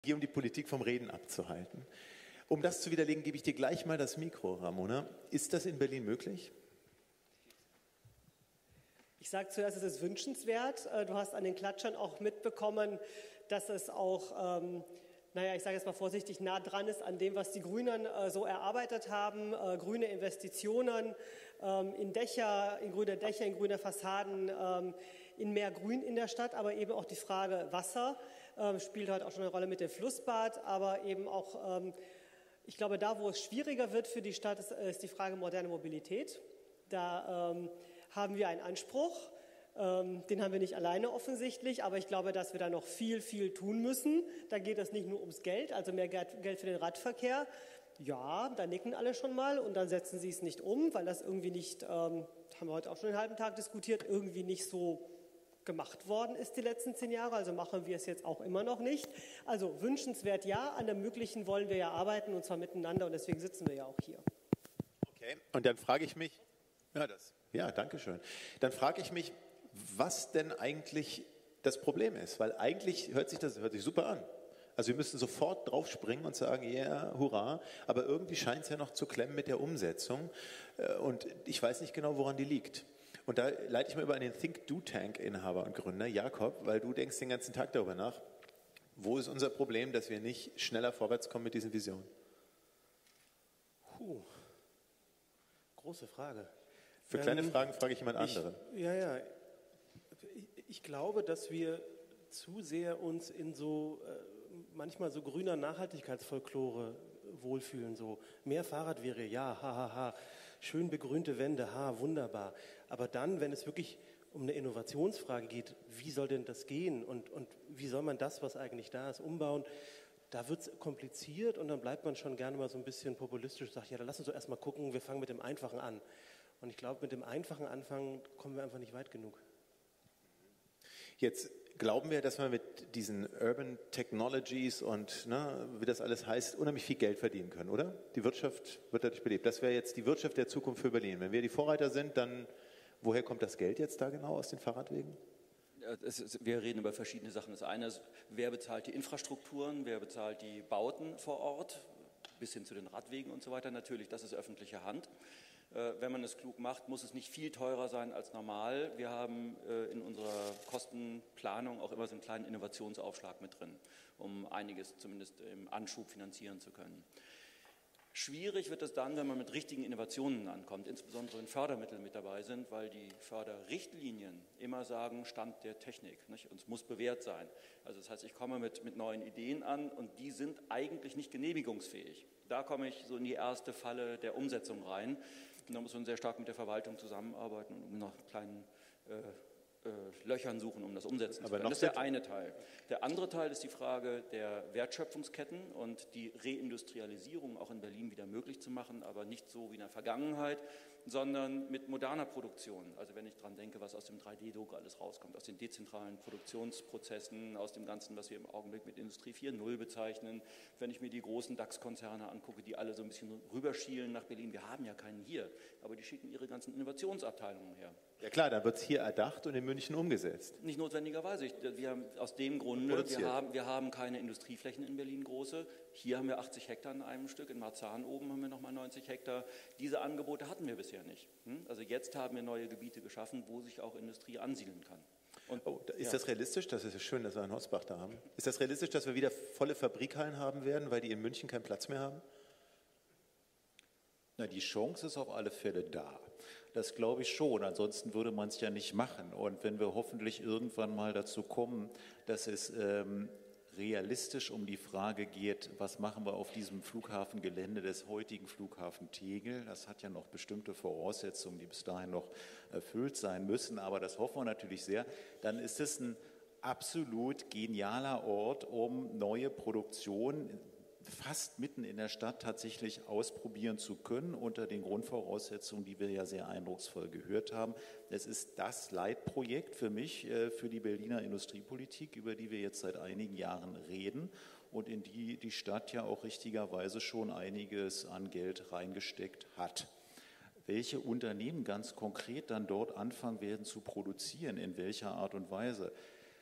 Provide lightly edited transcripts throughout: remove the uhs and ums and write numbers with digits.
Hier, um die Politik vom Reden abzuhalten. Um das zu widerlegen, gebe ich dir gleich mal das Mikro, Ramona. Ist das in Berlin möglich? Ich sage zuerst, es ist wünschenswert. Du hast an den Klatschern auch mitbekommen, dass es auch, ich sage jetzt mal vorsichtig, nah dran ist an dem, was die Grünen so erarbeitet haben. Grüne Investitionen in Dächer, in grüne Fassaden, in mehr Grün in der Stadt, aber eben auch die Frage Wasser spielt heute auch schon eine Rolle mit dem Flussbad, aber eben auch, ich glaube, da, wo es schwieriger wird für die Stadt, ist die Frage moderne Mobilität. Da haben wir einen Anspruch, den haben wir nicht alleine offensichtlich, aber ich glaube, dass wir da noch viel, viel tun müssen. Da geht es nicht nur ums Geld, also mehr Geld für den Radverkehr. Ja, da nicken alle schon mal und dann setzen sie es nicht um, weil das irgendwie nicht, haben wir heute auch schon den halben Tag diskutiert, irgendwie nicht so gemacht worden ist die letzten 10 Jahre, also machen wir es jetzt auch immer noch nicht. Also wünschenswert ja, an dem Möglichen wollen wir ja arbeiten und zwar miteinander und deswegen sitzen wir ja auch hier. Okay, und dann frage ich mich, danke schön. Dann frage ich mich, was denn eigentlich das Problem ist, weil eigentlich hört sich super an. Also wir müssen sofort draufspringen und sagen, ja, hurra, aber irgendwie scheint es ja noch zu klemmen mit der Umsetzung und ich weiß nicht genau, woran die liegt. Und da leite ich mal über an den Think-Do-Tank-Inhaber und Gründer, Jakob, weil du denkst den ganzen Tag darüber nach, wo ist unser Problem, dass wir nicht schneller vorwärts kommen mit diesen Visionen? Große Frage. Für kleine Fragen frage ich jemand anderen. Ich glaube, dass wir zu sehr uns in so manchmal so grüner Nachhaltigkeitsfolklore wohlfühlen. So mehr Fahrrad wäre ja, schön begrünte Wände, wunderbar. Aber dann, wenn es wirklich um eine Innovationsfrage geht, wie soll denn das gehen und wie soll man das, was eigentlich da ist, umbauen? Da wird es kompliziert und dann bleibt man schon gerne mal so ein bisschen populistisch und sagt, ja, dann lass uns doch erstmal gucken, wir fangen mit dem Einfachen an. Und ich glaube, mit dem einfachen Anfangen kommen wir einfach nicht weit genug. Jetzt glauben wir, dass wir mit diesen Urban Technologies und wie das alles heißt, unheimlich viel Geld verdienen können, oder? Die Wirtschaft wird dadurch belebt. Das wäre jetzt die Wirtschaft der Zukunft für Berlin. Wenn wir die Vorreiter sind, dann woher kommt das Geld jetzt da genau aus den Fahrradwegen? Wir reden über verschiedene Sachen. Das eine ist, wer bezahlt die Infrastrukturen, wer bezahlt die Bauten vor Ort, bis hin zu den Radwegen und so weiter. Natürlich, das ist öffentliche Hand. Wenn man es klug macht, muss es nicht viel teurer sein als normal. Wir haben in unserer Kostenplanung auch immer so einen kleinen Innovationsaufschlag mit drin, um einiges zumindest im Anschub finanzieren zu können. Schwierig wird es dann, wenn man mit richtigen Innovationen ankommt, insbesondere wenn Fördermittel mit dabei sind, weil die Förderrichtlinien immer sagen, Stand der Technik, nicht? Und es muss bewährt sein. Also das heißt, ich komme mit neuen Ideen an und die sind eigentlich nicht genehmigungsfähig. Da komme ich so in die erste Falle der Umsetzung rein. Und da muss man sehr stark mit der Verwaltung zusammenarbeiten und nach kleinen Löchern suchen, um das umsetzen zu können. Das ist der eine Teil. Der andere Teil ist die Frage der Wertschöpfungsketten und die Reindustrialisierung auch in Berlin wieder möglich zu machen, aber nicht so wie in der Vergangenheit, sondern mit moderner Produktion. Also wenn ich daran denke, was aus dem 3D-Druck alles rauskommt, aus den dezentralen Produktionsprozessen, aus dem Ganzen, was wir im Augenblick mit Industrie 4.0 bezeichnen. Wenn ich mir die großen DAX-Konzerne angucke, die alle so ein bisschen rüberschielen nach Berlin, wir haben ja keinen hier, aber die schicken ihre ganzen Innovationsabteilungen her. Ja klar, da wird es hier erdacht und in München umgesetzt. Nicht notwendigerweise. Wir haben aus dem Grunde, wir haben keine Industrieflächen in Berlin große. Hier haben wir 80 Hektar in einem Stück, in Marzahn oben haben wir nochmal 90 Hektar. Diese Angebote hatten wir bisher nicht. Also jetzt haben wir neue Gebiete geschaffen, wo sich auch Industrie ansiedeln kann. Und, ist das realistisch? Das ist ja schön, dass wir einen Horsbach da haben. Ist das realistisch, dass wir wieder volle Fabrikhallen haben werden, weil die in München keinen Platz mehr haben? Na, die Chance ist auf alle Fälle da. Das glaube ich schon, ansonsten würde man es ja nicht machen. Und wenn wir hoffentlich irgendwann mal dazu kommen, dass es realistisch um die Frage geht, was machen wir auf diesem Flughafengelände des heutigen Flughafen Tegel, das hat ja noch bestimmte Voraussetzungen, die bis dahin noch erfüllt sein müssen, aber das hoffen wir natürlich sehr, dann ist es ein absolut genialer Ort, um neue Produktion fast mitten in der Stadt tatsächlich ausprobieren zu können, unter den Grundvoraussetzungen, die wir ja sehr eindrucksvoll gehört haben. Es ist das Leitprojekt für mich, für die Berliner Industriepolitik, über die wir jetzt seit einigen Jahren reden und in die die Stadt ja auch richtigerweise schon einiges an Geld reingesteckt hat. Welche Unternehmen ganz konkret dann dort anfangen werden zu produzieren, in welcher Art und Weise?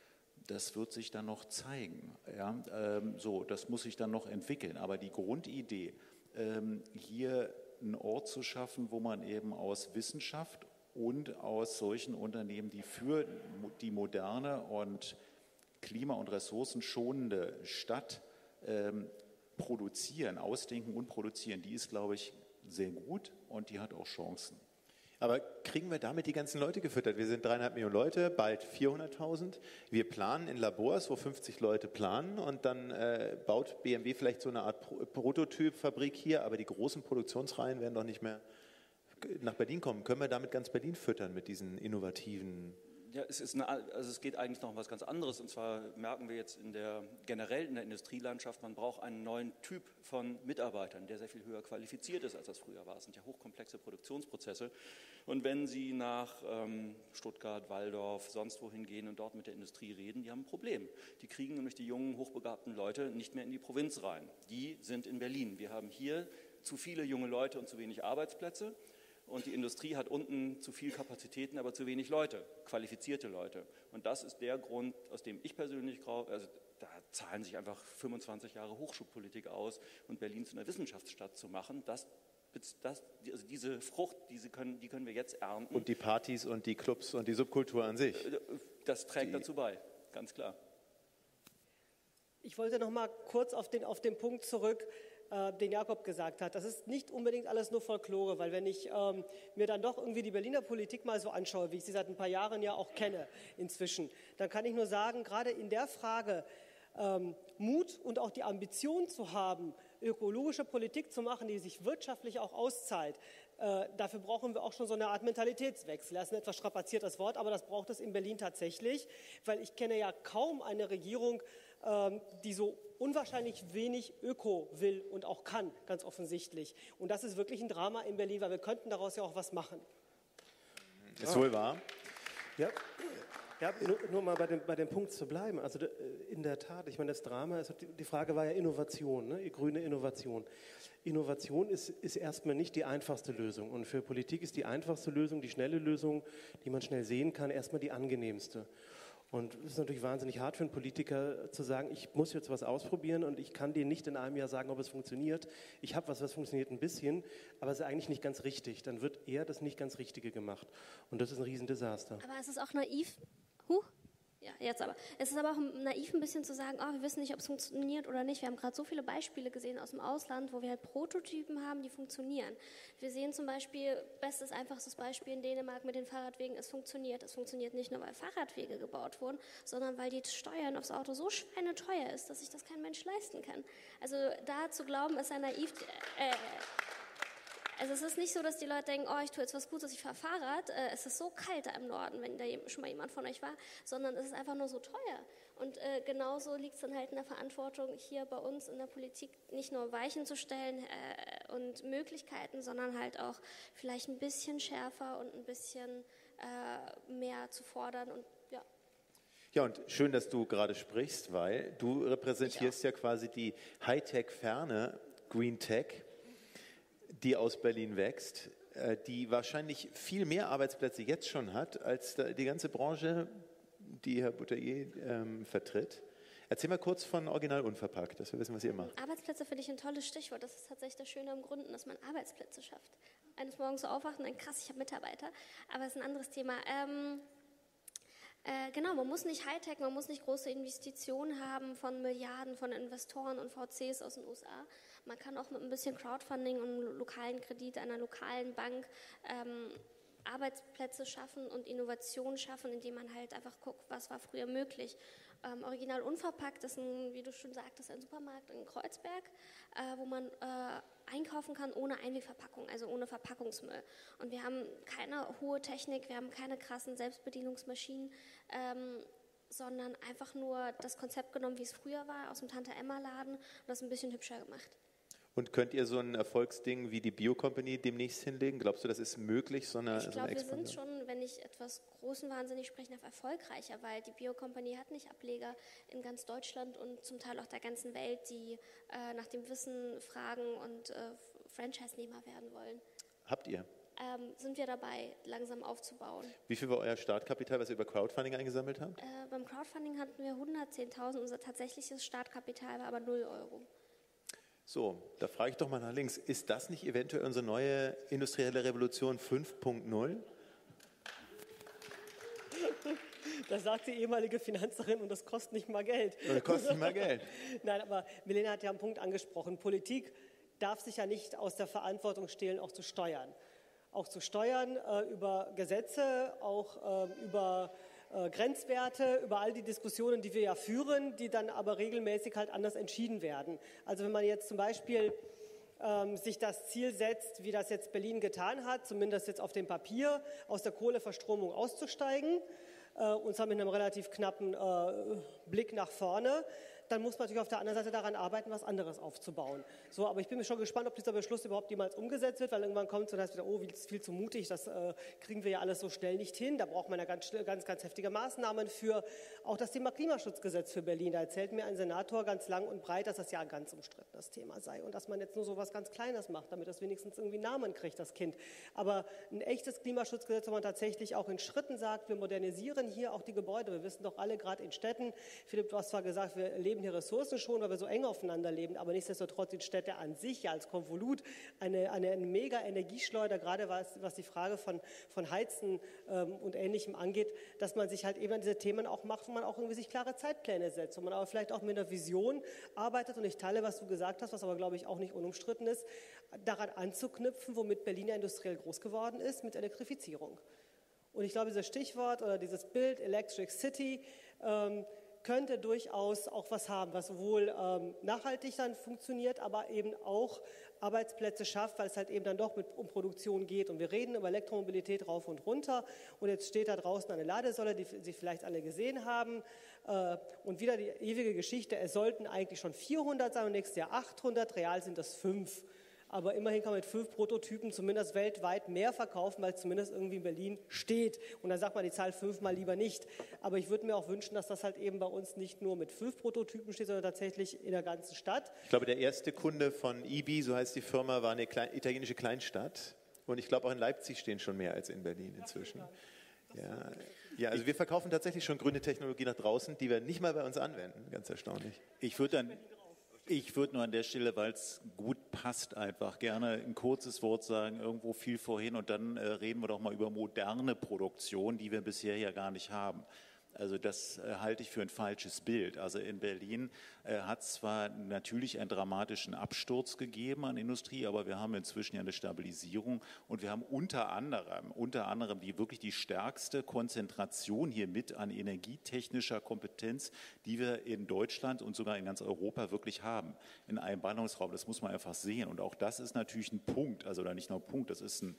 das wird sich dann noch zeigen. Ja? Das muss sich dann noch entwickeln. Aber die Grundidee, hier einen Ort zu schaffen, wo man eben aus Wissenschaft und aus solchen Unternehmen, die für die moderne und klima- und ressourcenschonende Stadt produzieren, ausdenken und produzieren, die ist, glaube ich, sehr gut und die hat auch Chancen. Aber kriegen wir damit die ganzen Leute gefüttert? Wir sind 3,5 Millionen Leute, bald 400.000. Wir planen in Labors, wo 50 Leute planen und dann baut BMW vielleicht so eine Art Prototypfabrik hier, aber die großen Produktionsreihen werden doch nicht mehr nach Berlin kommen. Können wir damit ganz Berlin füttern mit diesen innovativen? Ja, es geht eigentlich noch um was ganz anderes. Und zwar merken wir jetzt generell in der Industrielandschaft, man braucht einen neuen Typ von Mitarbeitern, der sehr viel höher qualifiziert ist, als das früher war. Es sind ja hochkomplexe Produktionsprozesse. Und wenn Sie nach Stuttgart, Walldorf, sonst wohin gehen und dort mit der Industrie reden, die haben ein Problem. Die kriegen nämlich die jungen, hochbegabten Leute nicht mehr in die Provinz rein. Die sind in Berlin. Wir haben hier zu viele junge Leute und zu wenig Arbeitsplätze. Und die Industrie hat unten zu viel Kapazitäten, aber zu wenig Leute, qualifizierte Leute. Und das ist der Grund, aus dem ich persönlich glaube, also da zahlen sich einfach 25 Jahre Hochschulpolitik aus und Berlin zu einer Wissenschaftsstadt zu machen. Also diese Frucht, die können wir jetzt ernten. Und die Partys und die Clubs und die Subkultur an sich. Das trägt dazu bei, ganz klar. Ich wollte noch mal kurz auf den Punkt zurück, den Jakob gesagt hat. Das ist nicht unbedingt alles nur Folklore, weil wenn ich mir dann doch irgendwie die Berliner Politik mal so anschaue, wie ich sie seit ein paar Jahren ja auch kenne inzwischen, dann kann ich nur sagen, gerade in der Frage Mut und auch die Ambition zu haben, ökologische Politik zu machen, die sich wirtschaftlich auch auszahlt, dafür brauchen wir auch schon so eine Art Mentalitätswechsel. Das ist ein etwas strapaziertes Wort, aber das braucht es in Berlin tatsächlich, weil ich kenne ja kaum eine Regierung, die so unwahrscheinlich wenig Öko will und auch kann, ganz offensichtlich. Und das ist wirklich ein Drama in Berlin, weil wir könnten daraus ja auch was machen. Ist wohl wahr. Ja, nur mal bei dem Punkt zu bleiben. Also in der Tat, ich meine, das Drama, die Frage war ja Innovation, ne? Grüne Innovation. Innovation ist erstmal nicht die einfachste Lösung. Und für Politik ist die einfachste Lösung, die schnelle Lösung, die man schnell sehen kann, erstmal die angenehmste. Und es ist natürlich wahnsinnig hart für einen Politiker zu sagen, ich muss jetzt was ausprobieren und ich kann dir nicht in einem Jahr sagen, ob es funktioniert. Ich habe was funktioniert ein bisschen, aber es ist eigentlich nicht ganz richtig. Dann wird eher das nicht ganz Richtige gemacht. Und das ist ein Riesendesaster. Aber es ist auch naiv. Ja, jetzt aber. Es ist aber auch naiv ein bisschen zu sagen, wir wissen nicht, ob es funktioniert oder nicht. Wir haben gerade so viele Beispiele gesehen aus dem Ausland, wo wir halt Prototypen haben, die funktionieren. Wir sehen zum Beispiel, bestes, einfachstes Beispiel in Dänemark mit den Fahrradwegen, es funktioniert. Es funktioniert nicht nur, weil Fahrradwege gebaut wurden, sondern weil die Steuern aufs Auto so schweineteuer ist, dass sich das kein Mensch leisten kann. Also da zu glauben, ist ja naiv. Also es ist nicht so, dass die Leute denken, ich tue jetzt was Gutes, ich fahre Fahrrad. Es ist so kalt da im Norden, wenn da schon mal jemand von euch war, sondern es ist einfach nur so teuer. Und genauso liegt es dann halt in der Verantwortung, hier bei uns in der Politik nicht nur Weichen zu stellen und Möglichkeiten, sondern halt auch vielleicht ein bisschen schärfer und ein bisschen mehr zu fordern. Und ja. Ja, und schön, dass du gerade sprichst, weil du repräsentierst ja quasi die Hightech-Ferne Green Tech, die aus Berlin wächst, die wahrscheinlich viel mehr Arbeitsplätze jetzt schon hat, als die ganze Branche, die Herr Boutalier vertritt. Erzähl mal kurz von Original Unverpackt, dass wir wissen, was ihr macht. Arbeitsplätze finde ich ein tolles Stichwort. Das ist tatsächlich das Schöne am Gründen, dass man Arbeitsplätze schafft. Eines Morgens so aufwachen und denken, krass, ich habe Mitarbeiter. Aber es ist ein anderes Thema. Genau, man muss nicht Hightech, man muss nicht große Investitionen haben von Milliarden von Investoren und VCs aus den USA. Man kann auch mit ein bisschen Crowdfunding und einem lokalen Kredit einer lokalen Bank Arbeitsplätze schaffen und Innovationen schaffen, indem man halt einfach guckt, was war früher möglich. Original Unverpackt ist, wie du schon sagtest, ein Supermarkt in Kreuzberg, wo man einkaufen kann ohne Einwegverpackung, also ohne Verpackungsmüll. Und wir haben keine hohe Technik, wir haben keine krassen Selbstbedienungsmaschinen, sondern einfach nur das Konzept genommen, wie es früher war, aus dem Tante-Emma-Laden und das ein bisschen hübscher gemacht. Und könnt ihr so ein Erfolgsding wie die Bio-Company demnächst hinlegen? Glaubst du, das ist möglich? Ich glaube, wir sind schon, wenn ich etwas großen Wahnsinnig spreche, erfolgreicher, weil die Bio-Company hat nicht Ableger in ganz Deutschland und zum Teil auch der ganzen Welt, die nach dem Wissen fragen und Franchise-Nehmer werden wollen. Habt ihr? sind wir dabei, langsam aufzubauen. Wie viel war euer Startkapital, was ihr über Crowdfunding eingesammelt habt? Beim Crowdfunding hatten wir 110.000, unser tatsächliches Startkapital war aber 0 Euro. So, da frage ich doch mal nach links. Ist das nicht eventuell unsere neue industrielle Revolution 5.0? Das sagt die ehemalige Finanzerin und das kostet nicht mal Geld. Das kostet nicht mal Geld. Nein, aber Milena hat ja einen Punkt angesprochen. Politik darf sich ja nicht aus der Verantwortung stehlen, auch zu steuern. Auch zu steuern über Gesetze, auch über Grenzwerte, über all die Diskussionen, die wir ja führen, die dann aber regelmäßig halt anders entschieden werden. Also wenn man jetzt zum Beispiel sich das Ziel setzt, wie das jetzt Berlin getan hat, zumindest jetzt auf dem Papier, aus der Kohleverstromung auszusteigen, und zwar mit einem relativ knappen Blick nach vorne, dann muss man natürlich auf der anderen Seite daran arbeiten, was anderes aufzubauen. So, aber ich bin mir schon gespannt, ob dieser Beschluss überhaupt jemals umgesetzt wird, weil irgendwann kommt es und heißt wieder, oh, das ist viel zu mutig, das kriegen wir ja alles so schnell nicht hin. Da braucht man ja ganz heftige Maßnahmen für. Auch das Thema Klimaschutzgesetz für Berlin, da erzählt mir ein Senator ganz lang und breit, dass das ja ein ganz umstrittenes Thema sei und dass man jetzt nur so was ganz Kleines macht, damit das wenigstens irgendwie Namen kriegt, das Kind. Aber ein echtes Klimaschutzgesetz, wo man tatsächlich auch in Schritten sagt, wir modernisieren hier auch die Gebäude. Wir wissen doch alle, gerade in Städten, Philipp, du hast zwar gesagt, wir leben hier Ressourcen schon, weil wir so eng aufeinander leben, aber nichtsdestotrotz sind Städte an sich ja als Konvolut eine mega Energieschleuder, gerade was die Frage von Heizen und Ähnlichem angeht, dass man sich halt eben an diese Themen auch macht, wo man auch irgendwie sich klare Zeitpläne setzt, wo man aber vielleicht auch mit einer Vision arbeitet und ich teile, was du gesagt hast, was aber glaube ich auch nicht unumstritten ist, daran anzuknüpfen, womit Berlin ja industriell groß geworden ist, mit Elektrifizierung. Und ich glaube, dieses Stichwort oder dieses Bild Electric City könnte durchaus auch was haben, was sowohl nachhaltig dann funktioniert, aber eben auch Arbeitsplätze schafft, weil es halt eben dann doch um Produktion geht. Und wir reden über Elektromobilität rauf und runter. Und jetzt steht da draußen eine Ladesäule, die Sie vielleicht alle gesehen haben. Und wieder die ewige Geschichte, es sollten eigentlich schon 400 sein und nächstes Jahr 800, real sind das 5. Aber immerhin kann man mit 5 Prototypen zumindest weltweit mehr verkaufen, weil es zumindest irgendwie in Berlin steht. Und dann sagt man die Zahl 5 mal lieber nicht. Aber ich würde mir auch wünschen, dass das halt eben bei uns nicht nur mit 5 Prototypen steht, sondern tatsächlich in der ganzen Stadt. Ich glaube, der erste Kunde von EB, so heißt die Firma, war eine italienische Kleinstadt. Und ich glaube, auch in Leipzig stehen schon mehr als in Berlin inzwischen. Ja, also wir verkaufen tatsächlich schon grüne Technologie nach draußen, die wir nicht mal bei uns anwenden. Ganz erstaunlich. Ich würde nur an der Stelle, weil es gut passt, einfach gerne ein kurzes Wort sagen, irgendwo viel vorhin und dann reden wir doch mal über moderne Produktion, die wir bisher ja gar nicht haben. Also das halte ich für ein falsches Bild. Also in Berlin hat es zwar natürlich einen dramatischen Absturz gegeben an Industrie, aber wir haben inzwischen ja eine Stabilisierung und wir haben unter anderem die stärkste Konzentration hier mit an energietechnischer Kompetenz, die wir in Deutschland und sogar in ganz Europa wirklich haben, in einem Ballungsraum. Das muss man einfach sehen und auch das ist natürlich ein Punkt, also oder nicht nur ein Punkt, das ist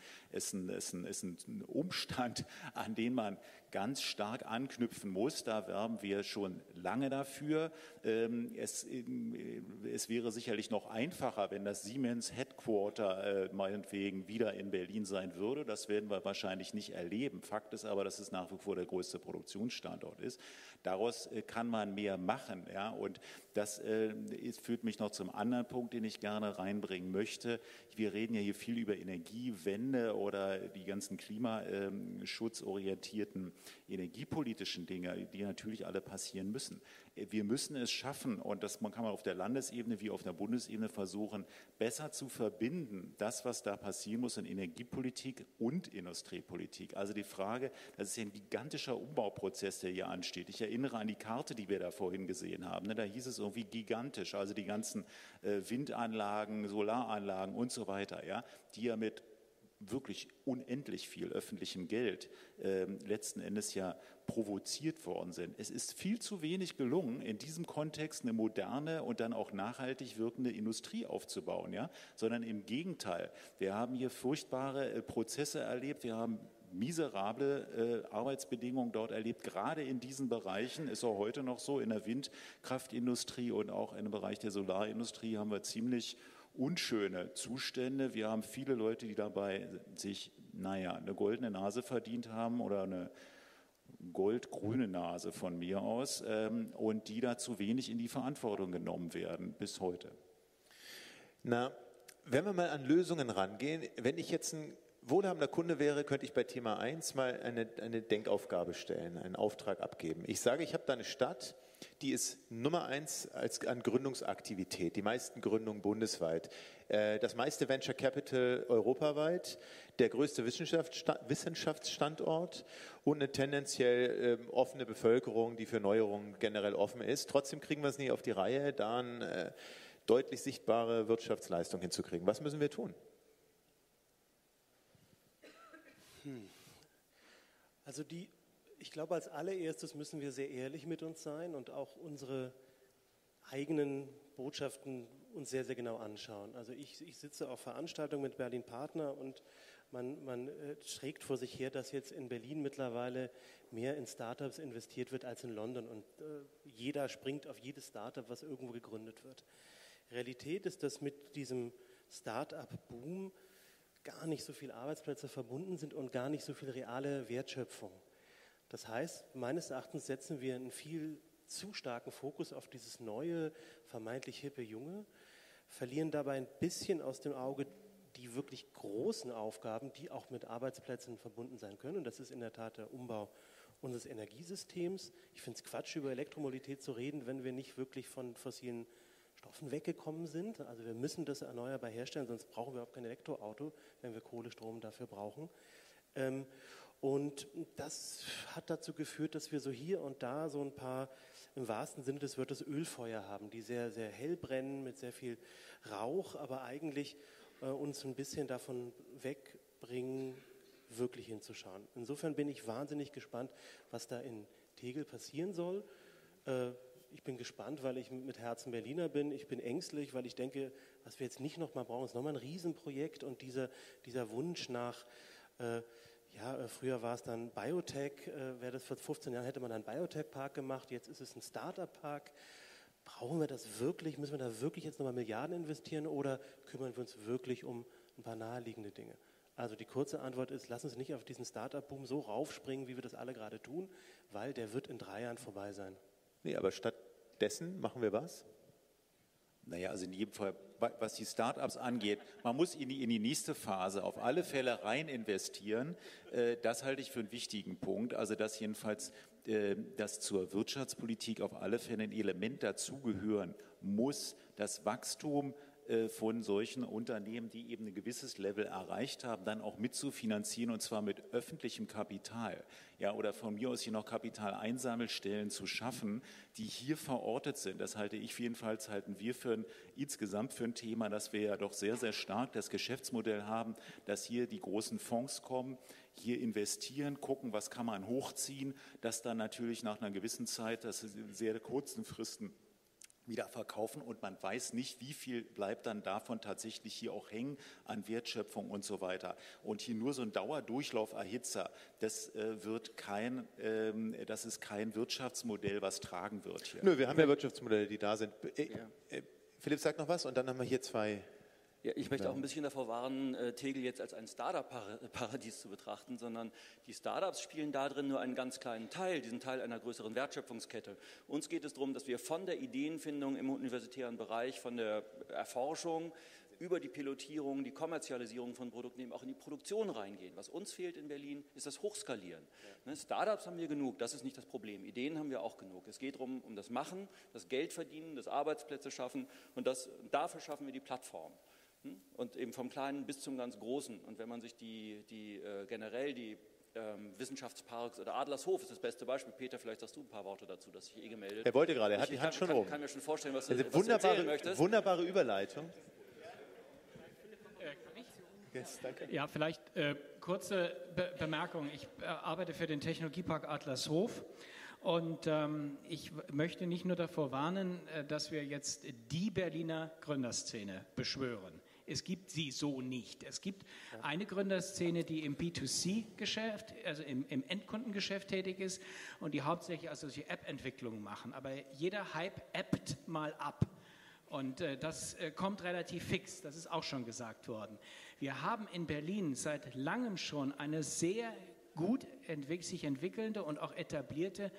ein Umstand, an den man ganz stark anknüpfen muss. Da werben wir schon lange dafür. Es wäre sicherlich noch einfacher, wenn das Siemens Headquarter meinetwegen wieder in Berlin sein würde. Das werden wir wahrscheinlich nicht erleben. Fakt ist aber, dass es nach wie vor der größte Produktionsstandort ist. Daraus kann man mehr machen. Ja? Und das führt mich noch zum anderen Punkt, den ich gerne reinbringen möchte. Wir reden ja hier viel über Energiewende oder die ganzen klimaschutzorientierten energiepolitischen Dinge, die natürlich alle passieren müssen. Wir müssen es schaffen, und das kann man auf der Landesebene wie auf der Bundesebene versuchen, besser zu verbinden, das, was da passieren muss in Energiepolitik und Industriepolitik. Also die Frage, das ist ja ein gigantischer Umbauprozess, der hier ansteht. Ich erinnere an die Karte, die wir da vorhin gesehen haben. Da hieß es irgendwie gigantisch, also die ganzen Windanlagen, Solaranlagen und so weiter, ja, die ja mit wirklich unendlich viel öffentlichem Geld letzten Endes ja provoziert worden sind. Es ist viel zu wenig gelungen, in diesem Kontext eine moderne und dann auch nachhaltig wirkende Industrie aufzubauen, ja? Sondern im Gegenteil. Wir haben hier furchtbare Prozesse erlebt, wir haben miserable Arbeitsbedingungen dort erlebt, gerade in diesen Bereichen, ist auch heute noch so, in der Windkraftindustrie und auch im Bereich der Solarindustrie haben wir ziemlich unschöne Zustände. Wir haben viele Leute, die dabei sich, eine goldene Nase verdient haben oder eine goldgrüne Nase von mir aus und die da zu wenig in die Verantwortung genommen werden bis heute. Na, wenn wir mal an Lösungen rangehen, wenn ich jetzt ein wohlhabender Kunde wäre, könnte ich bei Thema 1 mal eine Denkaufgabe stellen, einen Auftrag abgeben. Ich sage, ich habe da eine Stadt, die ist Nummer 1 an Gründungsaktivität, die meisten Gründungen bundesweit, das meiste Venture Capital europaweit, der größte Wissenschaftsstandort und eine tendenziell offene Bevölkerung, die für Neuerungen generell offen ist. Trotzdem kriegen wir es nie auf die Reihe, da eine deutlich sichtbare Wirtschaftsleistung hinzukriegen. Was müssen wir tun? Also ich glaube, als allererstes müssen wir sehr ehrlich mit uns sein und auch unsere eigenen Botschaften uns sehr, sehr genau anschauen. Also ich sitze auf Veranstaltungen mit Berlin Partner und man schrägt vor sich her, dass jetzt in Berlin mittlerweile mehr in Startups investiert wird als in London und jeder springt auf jedes Startup, was irgendwo gegründet wird. Realität ist, dass mit diesem Startup-Boom gar nicht so viele Arbeitsplätze verbunden sind und gar nicht so viel reale Wertschöpfung. Das heißt, meines Erachtens setzen wir einen viel zu starken Fokus auf dieses neue, vermeintlich hippe Junge, verlieren dabei ein bisschen aus dem Auge die wirklich großen Aufgaben, die auch mit Arbeitsplätzen verbunden sein können. Und das ist in der Tat der Umbau unseres Energiesystems. Ich finde es Quatsch, über Elektromobilität zu reden, wenn wir nicht wirklich von fossilen Stoffen weggekommen sind. Also wir müssen das erneuerbar herstellen, sonst brauchen wir überhaupt kein Elektroauto, wenn wir Kohlestrom dafür brauchen. Und das hat dazu geführt, dass wir so hier und da so ein paar, im wahrsten Sinne des Wortes, Ölfeuer haben, die sehr, sehr hell brennen, mit sehr viel Rauch, aber eigentlich uns ein bisschen davon wegbringen, wirklich hinzuschauen. Insofern bin ich wahnsinnig gespannt, was da in Tegel passieren soll. Ich bin gespannt, weil ich mit Herzen Berliner bin. Ich bin ängstlich, weil ich denke, was wir jetzt nicht nochmal brauchen, ist nochmal ein Riesenprojekt und dieser Wunsch nach, früher war es dann Biotech, wäre das vor 15 Jahren, hätte man einen Biotech-Park gemacht, jetzt ist es ein Startup-Park. Brauchen wir das wirklich? Müssen wir da wirklich jetzt nochmal Milliarden investieren oder kümmern wir uns wirklich um ein paar naheliegende Dinge? Also die kurze Antwort ist, lass uns nicht auf diesen Startup-Boom so raufspringen, wie wir das alle gerade tun, weil der wird in 3 Jahren vorbei sein. Nee, aber stattdessen machen wir was? Naja, also in jedem Fall, was die Startups angeht, man muss in die nächste Phase auf alle Fälle rein investieren. Das halte ich für einen wichtigen Punkt. Also dass jedenfalls dass zur Wirtschaftspolitik auf alle Fälle ein Element dazugehören muss, das Wachstum von solchen Unternehmen, die eben ein gewisses Level erreicht haben, dann auch mitzufinanzieren und zwar mit öffentlichem Kapital. Ja, oder von mir aus hier noch Kapitaleinsammelstellen zu schaffen, die hier verortet sind. Das halten wir insgesamt für ein Thema, dass wir ja doch sehr, sehr stark das Geschäftsmodell haben, dass hier die großen Fonds kommen, hier investieren, gucken, was kann man hochziehen, das dann natürlich nach einer gewissen Zeit, das ist in sehr kurzen Fristen, wieder verkaufen und man weiß nicht, wie viel bleibt dann davon tatsächlich hier auch hängen an Wertschöpfung und so weiter. Und hier nur so ein Dauerdurchlauferhitzer, das ist kein Wirtschaftsmodell, was tragen wird hier. Nö, wir haben ja Wirtschaftsmodelle, die da sind. Philipp sagt noch was und dann haben wir hier 2. Ja, ich möchte auch ein bisschen davor warnen, Tegel jetzt als ein Startup-Paradies zu betrachten, sondern die Startups spielen da drin nur einen ganz kleinen Teil, diesen Teil einer größeren Wertschöpfungskette. Uns geht es darum, dass wir von der Ideenfindung im universitären Bereich, von der Erforschung über die Pilotierung, die Kommerzialisierung von Produkten eben auch in die Produktion reingehen. Was uns fehlt in Berlin, ist das Hochskalieren. Startups haben wir genug, das ist nicht das Problem. Ideen haben wir auch genug. Es geht darum, um das Machen, das Geld verdienen, das Arbeitsplätze schaffen und dafür schaffen wir die Plattform. Und eben vom Kleinen bis zum ganz Großen. Und wenn man sich generell die Wissenschaftsparks oder Adlershof ist das beste Beispiel. Peter, vielleicht sagst du ein paar Worte dazu, dass sich gemeldet. Er wollte gerade, er hat die Hand schon oben. Ich kann mir schon vorstellen, was du erzählen möchtest. Wunderbare Überleitung. Yes, danke. Ja, vielleicht kurze Bemerkung. Ich arbeite für den Technologiepark Adlershof. Und ich möchte nicht nur davor warnen, dass wir jetzt die Berliner Gründerszene beschwören. Es gibt sie so nicht. Es gibt eine Gründerszene, die im B2C-Geschäft, also im Endkundengeschäft tätig ist und die hauptsächlich also solche App-Entwicklungen machen. Aber jeder Hype ebbt mal ab. Und das kommt relativ fix, das ist auch schon gesagt worden. Wir haben in Berlin seit langem schon eine sehr gut sich entwickelnde und auch etablierte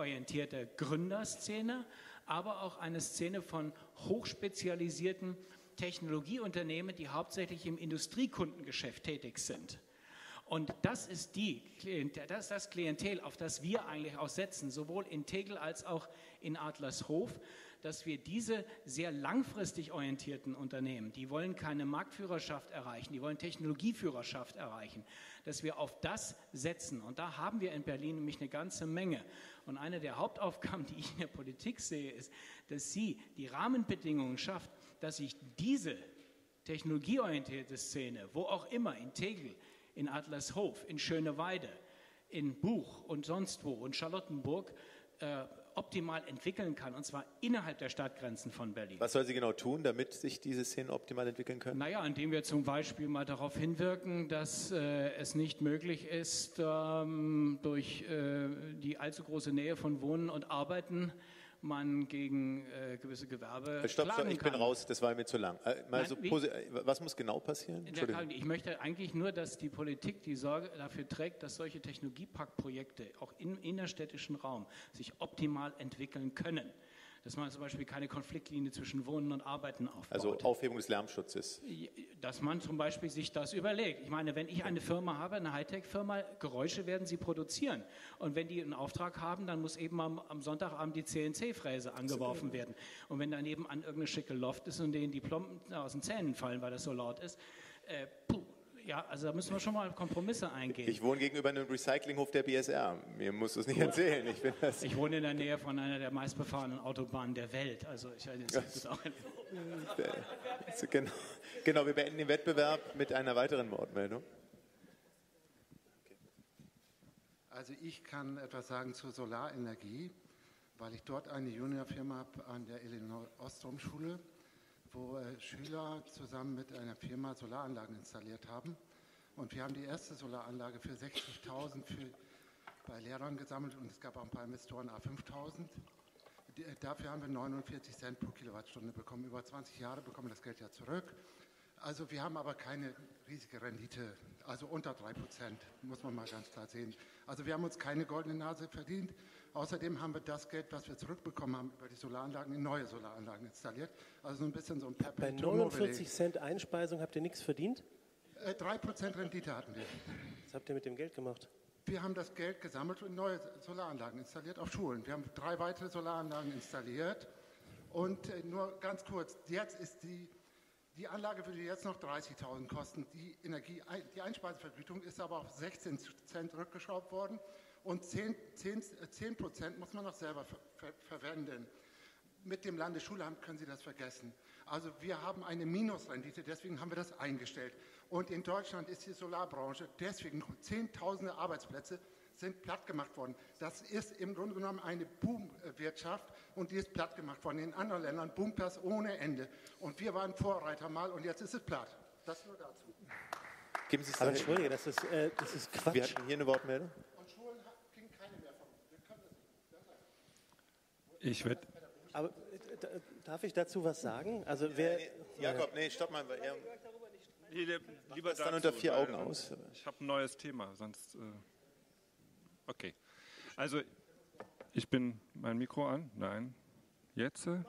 technologieorientierte Gründerszene, aber auch eine Szene von hochspezialisierten Technologieunternehmen, die hauptsächlich im Industriekundengeschäft tätig sind. Und das ist das Klientel, auf das wir eigentlich auch setzen, sowohl in Tegel als auch in Adlershof, dass wir diese sehr langfristig orientierten Unternehmen, die wollen keine Marktführerschaft erreichen, die wollen Technologieführerschaft erreichen, dass wir auf das setzen. Und da haben wir in Berlin nämlich eine ganze Menge. Und eine der Hauptaufgaben, die ich in der Politik sehe, ist, dass sie die Rahmenbedingungen schafft, dass sich diese technologieorientierte Szene, wo auch immer, in Tegel, in Adlershof, in Schöneweide, in Buch und sonst wo und Charlottenburg optimal entwickeln kann, und zwar innerhalb der Stadtgrenzen von Berlin. Was soll sie genau tun, damit sich diese Szenen optimal entwickeln können? Naja, indem wir zum Beispiel mal darauf hinwirken, dass es nicht möglich ist, durch die allzu große Nähe von Wohnen und Arbeiten man gegen gewisse Gewerbe Stopp, klagen ich kann. bin raus, das war mir zu lang. Was muss genau passieren? Ich möchte eigentlich nur, dass die Politik die Sorge dafür trägt, dass solche Technologieparkprojekte auch im innerstädtischen Raum sich optimal entwickeln können. Dass man zum Beispiel keine Konfliktlinie zwischen Wohnen und Arbeiten aufbaut. Also Aufhebung des Lärmschutzes. Dass man zum Beispiel sich das überlegt. Ich meine, wenn ich eine Firma habe, eine Hightech-Firma, Geräusche werden sie produzieren. Und wenn die einen Auftrag haben, dann muss eben am Sonntagabend die CNC-Fräse angeworfen werden. Und wenn daneben an irgendeine schicke Loft ist und denen die Plomben aus den Zähnen fallen, weil das so laut ist, ja, also da müssen wir schon mal Kompromisse eingehen. Ich wohne gegenüber einem Recyclinghof der BSR. Mir musst du es nicht erzählen. Ich wohne in der Nähe von einer der meistbefahrenen Autobahnen der Welt. Also Genau, wir beenden den Wettbewerb mit einer weiteren Wortmeldung. Also ich kann etwas sagen zur Solarenergie, weil ich dort eine Juniorfirma habe an der Illinois-Ostrom-Schule, wo Schüler zusammen mit einer Firma Solaranlagen installiert haben. Und wir haben die erste Solaranlage für 60.000 bei Lehrern gesammelt und es gab auch ein paar Investoren, A5.000. Dafür haben wir 49 Cent pro Kilowattstunde bekommen. Über 20 Jahre bekommen wir das Geld ja zurück. Also wir haben aber keine riesige Rendite, also unter 3%, muss man mal ganz klar sehen. Also wir haben uns keine goldene Nase verdient. Außerdem haben wir das Geld, was wir zurückbekommen haben, über die Solaranlagen in neue Solaranlagen installiert. Also so ein bisschen so ein Perpetuum mobile. Bei 49 Cent Einspeisung habt ihr nichts verdient? 3% Rendite hatten wir. Was habt ihr mit dem Geld gemacht? Wir haben das Geld gesammelt und neue Solaranlagen installiert auf Schulen. Wir haben 3 weitere Solaranlagen installiert. Und nur ganz kurz, jetzt ist die Anlage würde jetzt noch 30.000 kosten. Die Einspeisevergütung ist aber auf 16 Cent rückgeschraubt worden. Und 10% muss man noch selber verwenden. Mit dem Landesschulamt können Sie das vergessen. Also wir haben eine Minusrendite, deswegen haben wir das eingestellt. Und in Deutschland ist die Solarbranche, deswegen Zehntausende Arbeitsplätze sind platt gemacht worden. Das ist im Grunde genommen eine Boomwirtschaft und die ist platt gemacht worden. In anderen Ländern boomt das ohne Ende. Und wir waren Vorreiter mal und jetzt ist es platt. Das nur dazu. Geben Sie es aber entschuldige, das ist Quatsch. Wir hatten hier eine Wortmeldung. Aber darf ich dazu was sagen? Also Jakob, nee, stopp mal. Lieber dann unter 4 Augen aus. Ich habe ein neues Thema, sonst. Okay. Also, ich bin. Mein Mikro an? Nein. Jetzt? Ich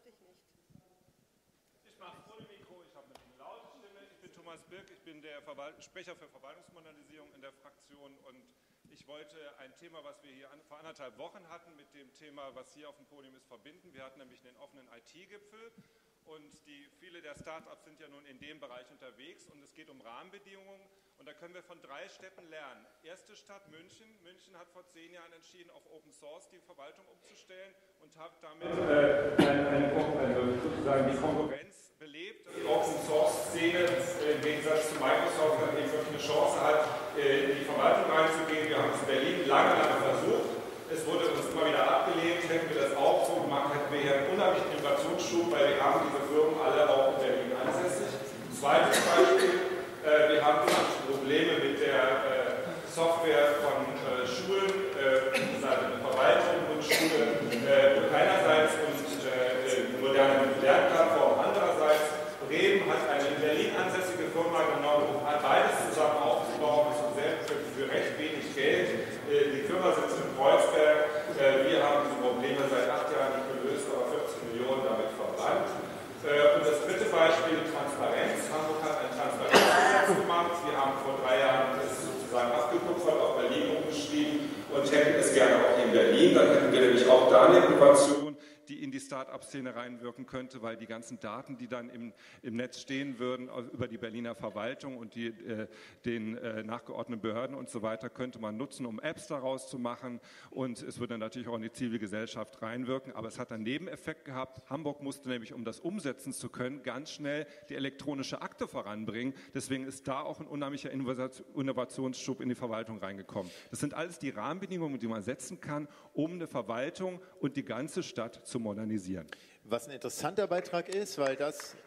mache ohne Mikro, ich habe eine laute Stimme. Ich bin Thomas Birk, ich bin der Sprecher für Verwaltungsmodernisierung in der Fraktion und ich wollte ein Thema, was wir hier vor 1,5 Wochen hatten, mit dem Thema, was hier auf dem Podium ist, verbinden. Wir hatten nämlich einen offenen IT-Gipfel und viele der Start-ups sind ja nun in dem Bereich unterwegs und es geht um Rahmenbedingungen und da können wir von 3 Städten lernen. Erste Stadt München. München hat vor 10 Jahren entschieden, auf Open Source die Verwaltung umzustellen und hat damit sozusagen die Konkurrenz belebt. Die Open Source Szene im Gegensatz zu Microsoft dann eben wirklich eine Chance hat, in die Verwaltung reinzugehen. Wir haben es in Berlin lange versucht. Es wurde uns immer wieder abgelehnt. Hätten wir das auch so gemacht, hätten wir hier einen unheimlichen Innovationsschub, weil wir haben diese Firmen alle auch in Berlin ansässig. Zweites Beispiel, wir haben Probleme mit der Software von Schulen, seine Verwaltung und Schule einerseits und moderne Lernplattform andererseits. Bremen hat eine in Berlin ansässige Firma genommen, um beides zusammen aufzubauen, für recht wenig Geld. Die Firma sitzt in Kreuzberg. Wir haben diese Probleme seit 8 Jahren nicht gelöst, aber 14 Millionen damit verbrannt. Und das dritte Beispiel Beispiel Transparenz. Hamburg hat ein Transparenzgesetz gemacht. Wir haben vor 3 Jahren das sozusagen abgekupfert, auf Berlin umgeschrieben und hätten es gerne auch in Berlin. Dann hätten wir nämlich auch da eine Innovation, die in die Start-up-Szene reinwirken könnte, weil die ganzen Daten, die dann im Netz stehen würden, über die Berliner Verwaltung und den nachgeordneten Behörden und so weiter, könnte man nutzen, um Apps daraus zu machen. Und es würde natürlich auch in die Zivilgesellschaft reinwirken. Aber es hat einen Nebeneffekt gehabt. Hamburg musste nämlich, um das umsetzen zu können, ganz schnell die elektronische Akte voranbringen. Deswegen ist da auch ein unheimlicher Innovationsschub in die Verwaltung reingekommen. Das sind alles die Rahmenbedingungen, die man setzen kann, um eine Verwaltung und die ganze Stadt zu modernisieren. Was ein interessanter Beitrag ist, weil das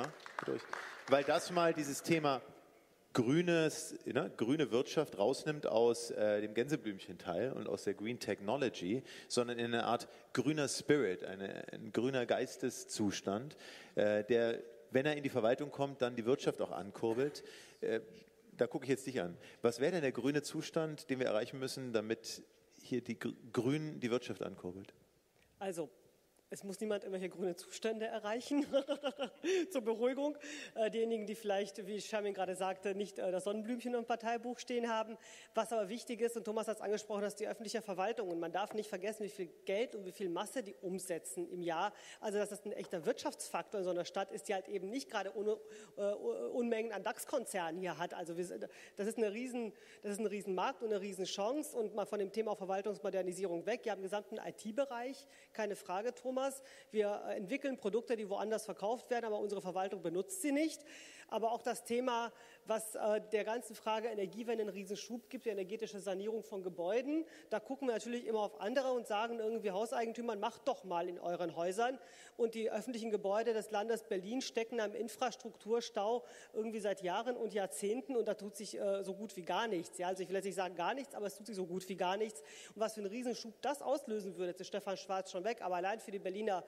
mal dieses Thema grüne Wirtschaft rausnimmt aus dem Gänseblümchenteil und aus der Green Technology, sondern in eine Art grüner Spirit, ein grüner Geisteszustand, der, wenn er in die Verwaltung kommt, dann die Wirtschaft auch ankurbelt. Da gucke ich jetzt dich an. Was wäre denn der grüne Zustand, den wir erreichen müssen, damit hier die Grünen die Wirtschaft ankurbelt? Also, es muss niemand irgendwelche grüne Zustände erreichen, zur Beruhigung. Diejenigen, die vielleicht, wie Shermin gerade sagte, nicht das Sonnenblümchen im Parteibuch stehen haben. Was aber wichtig ist, und Thomas hat es angesprochen, das ist die öffentliche Verwaltung. Und man darf nicht vergessen, wie viel Geld und wie viel Masse die umsetzen im Jahr. Also dass das ein echter Wirtschaftsfaktor in so einer Stadt ist, die halt eben nicht gerade Unmengen an DAX-Konzernen hier hat. Also das ist ein Riesenmarkt und eine Riesenchance. Und mal von dem Thema Verwaltungsmodernisierung weg. Wir haben den gesamten IT-Bereich, keine Frage, Thomas. Wir entwickeln Produkte, die woanders verkauft werden, aber unsere Verwaltung benutzt sie nicht. Aber auch das Thema, was der ganzen Frage Energiewende einen Riesenschub gibt, die energetische Sanierung von Gebäuden. Da gucken wir natürlich immer auf andere und sagen irgendwie Hauseigentümern, macht doch mal in euren Häusern. Und die öffentlichen Gebäude des Landes Berlin stecken am Infrastrukturstau irgendwie seit Jahren und Jahrzehnten und da tut sich so gut wie gar nichts. Ja, also ich will jetzt nicht sagen gar nichts, aber es tut sich so gut wie gar nichts. Und was für einen Riesenschub das auslösen würde, jetzt ist Stefan Schwarz schon weg, aber allein für die Berliner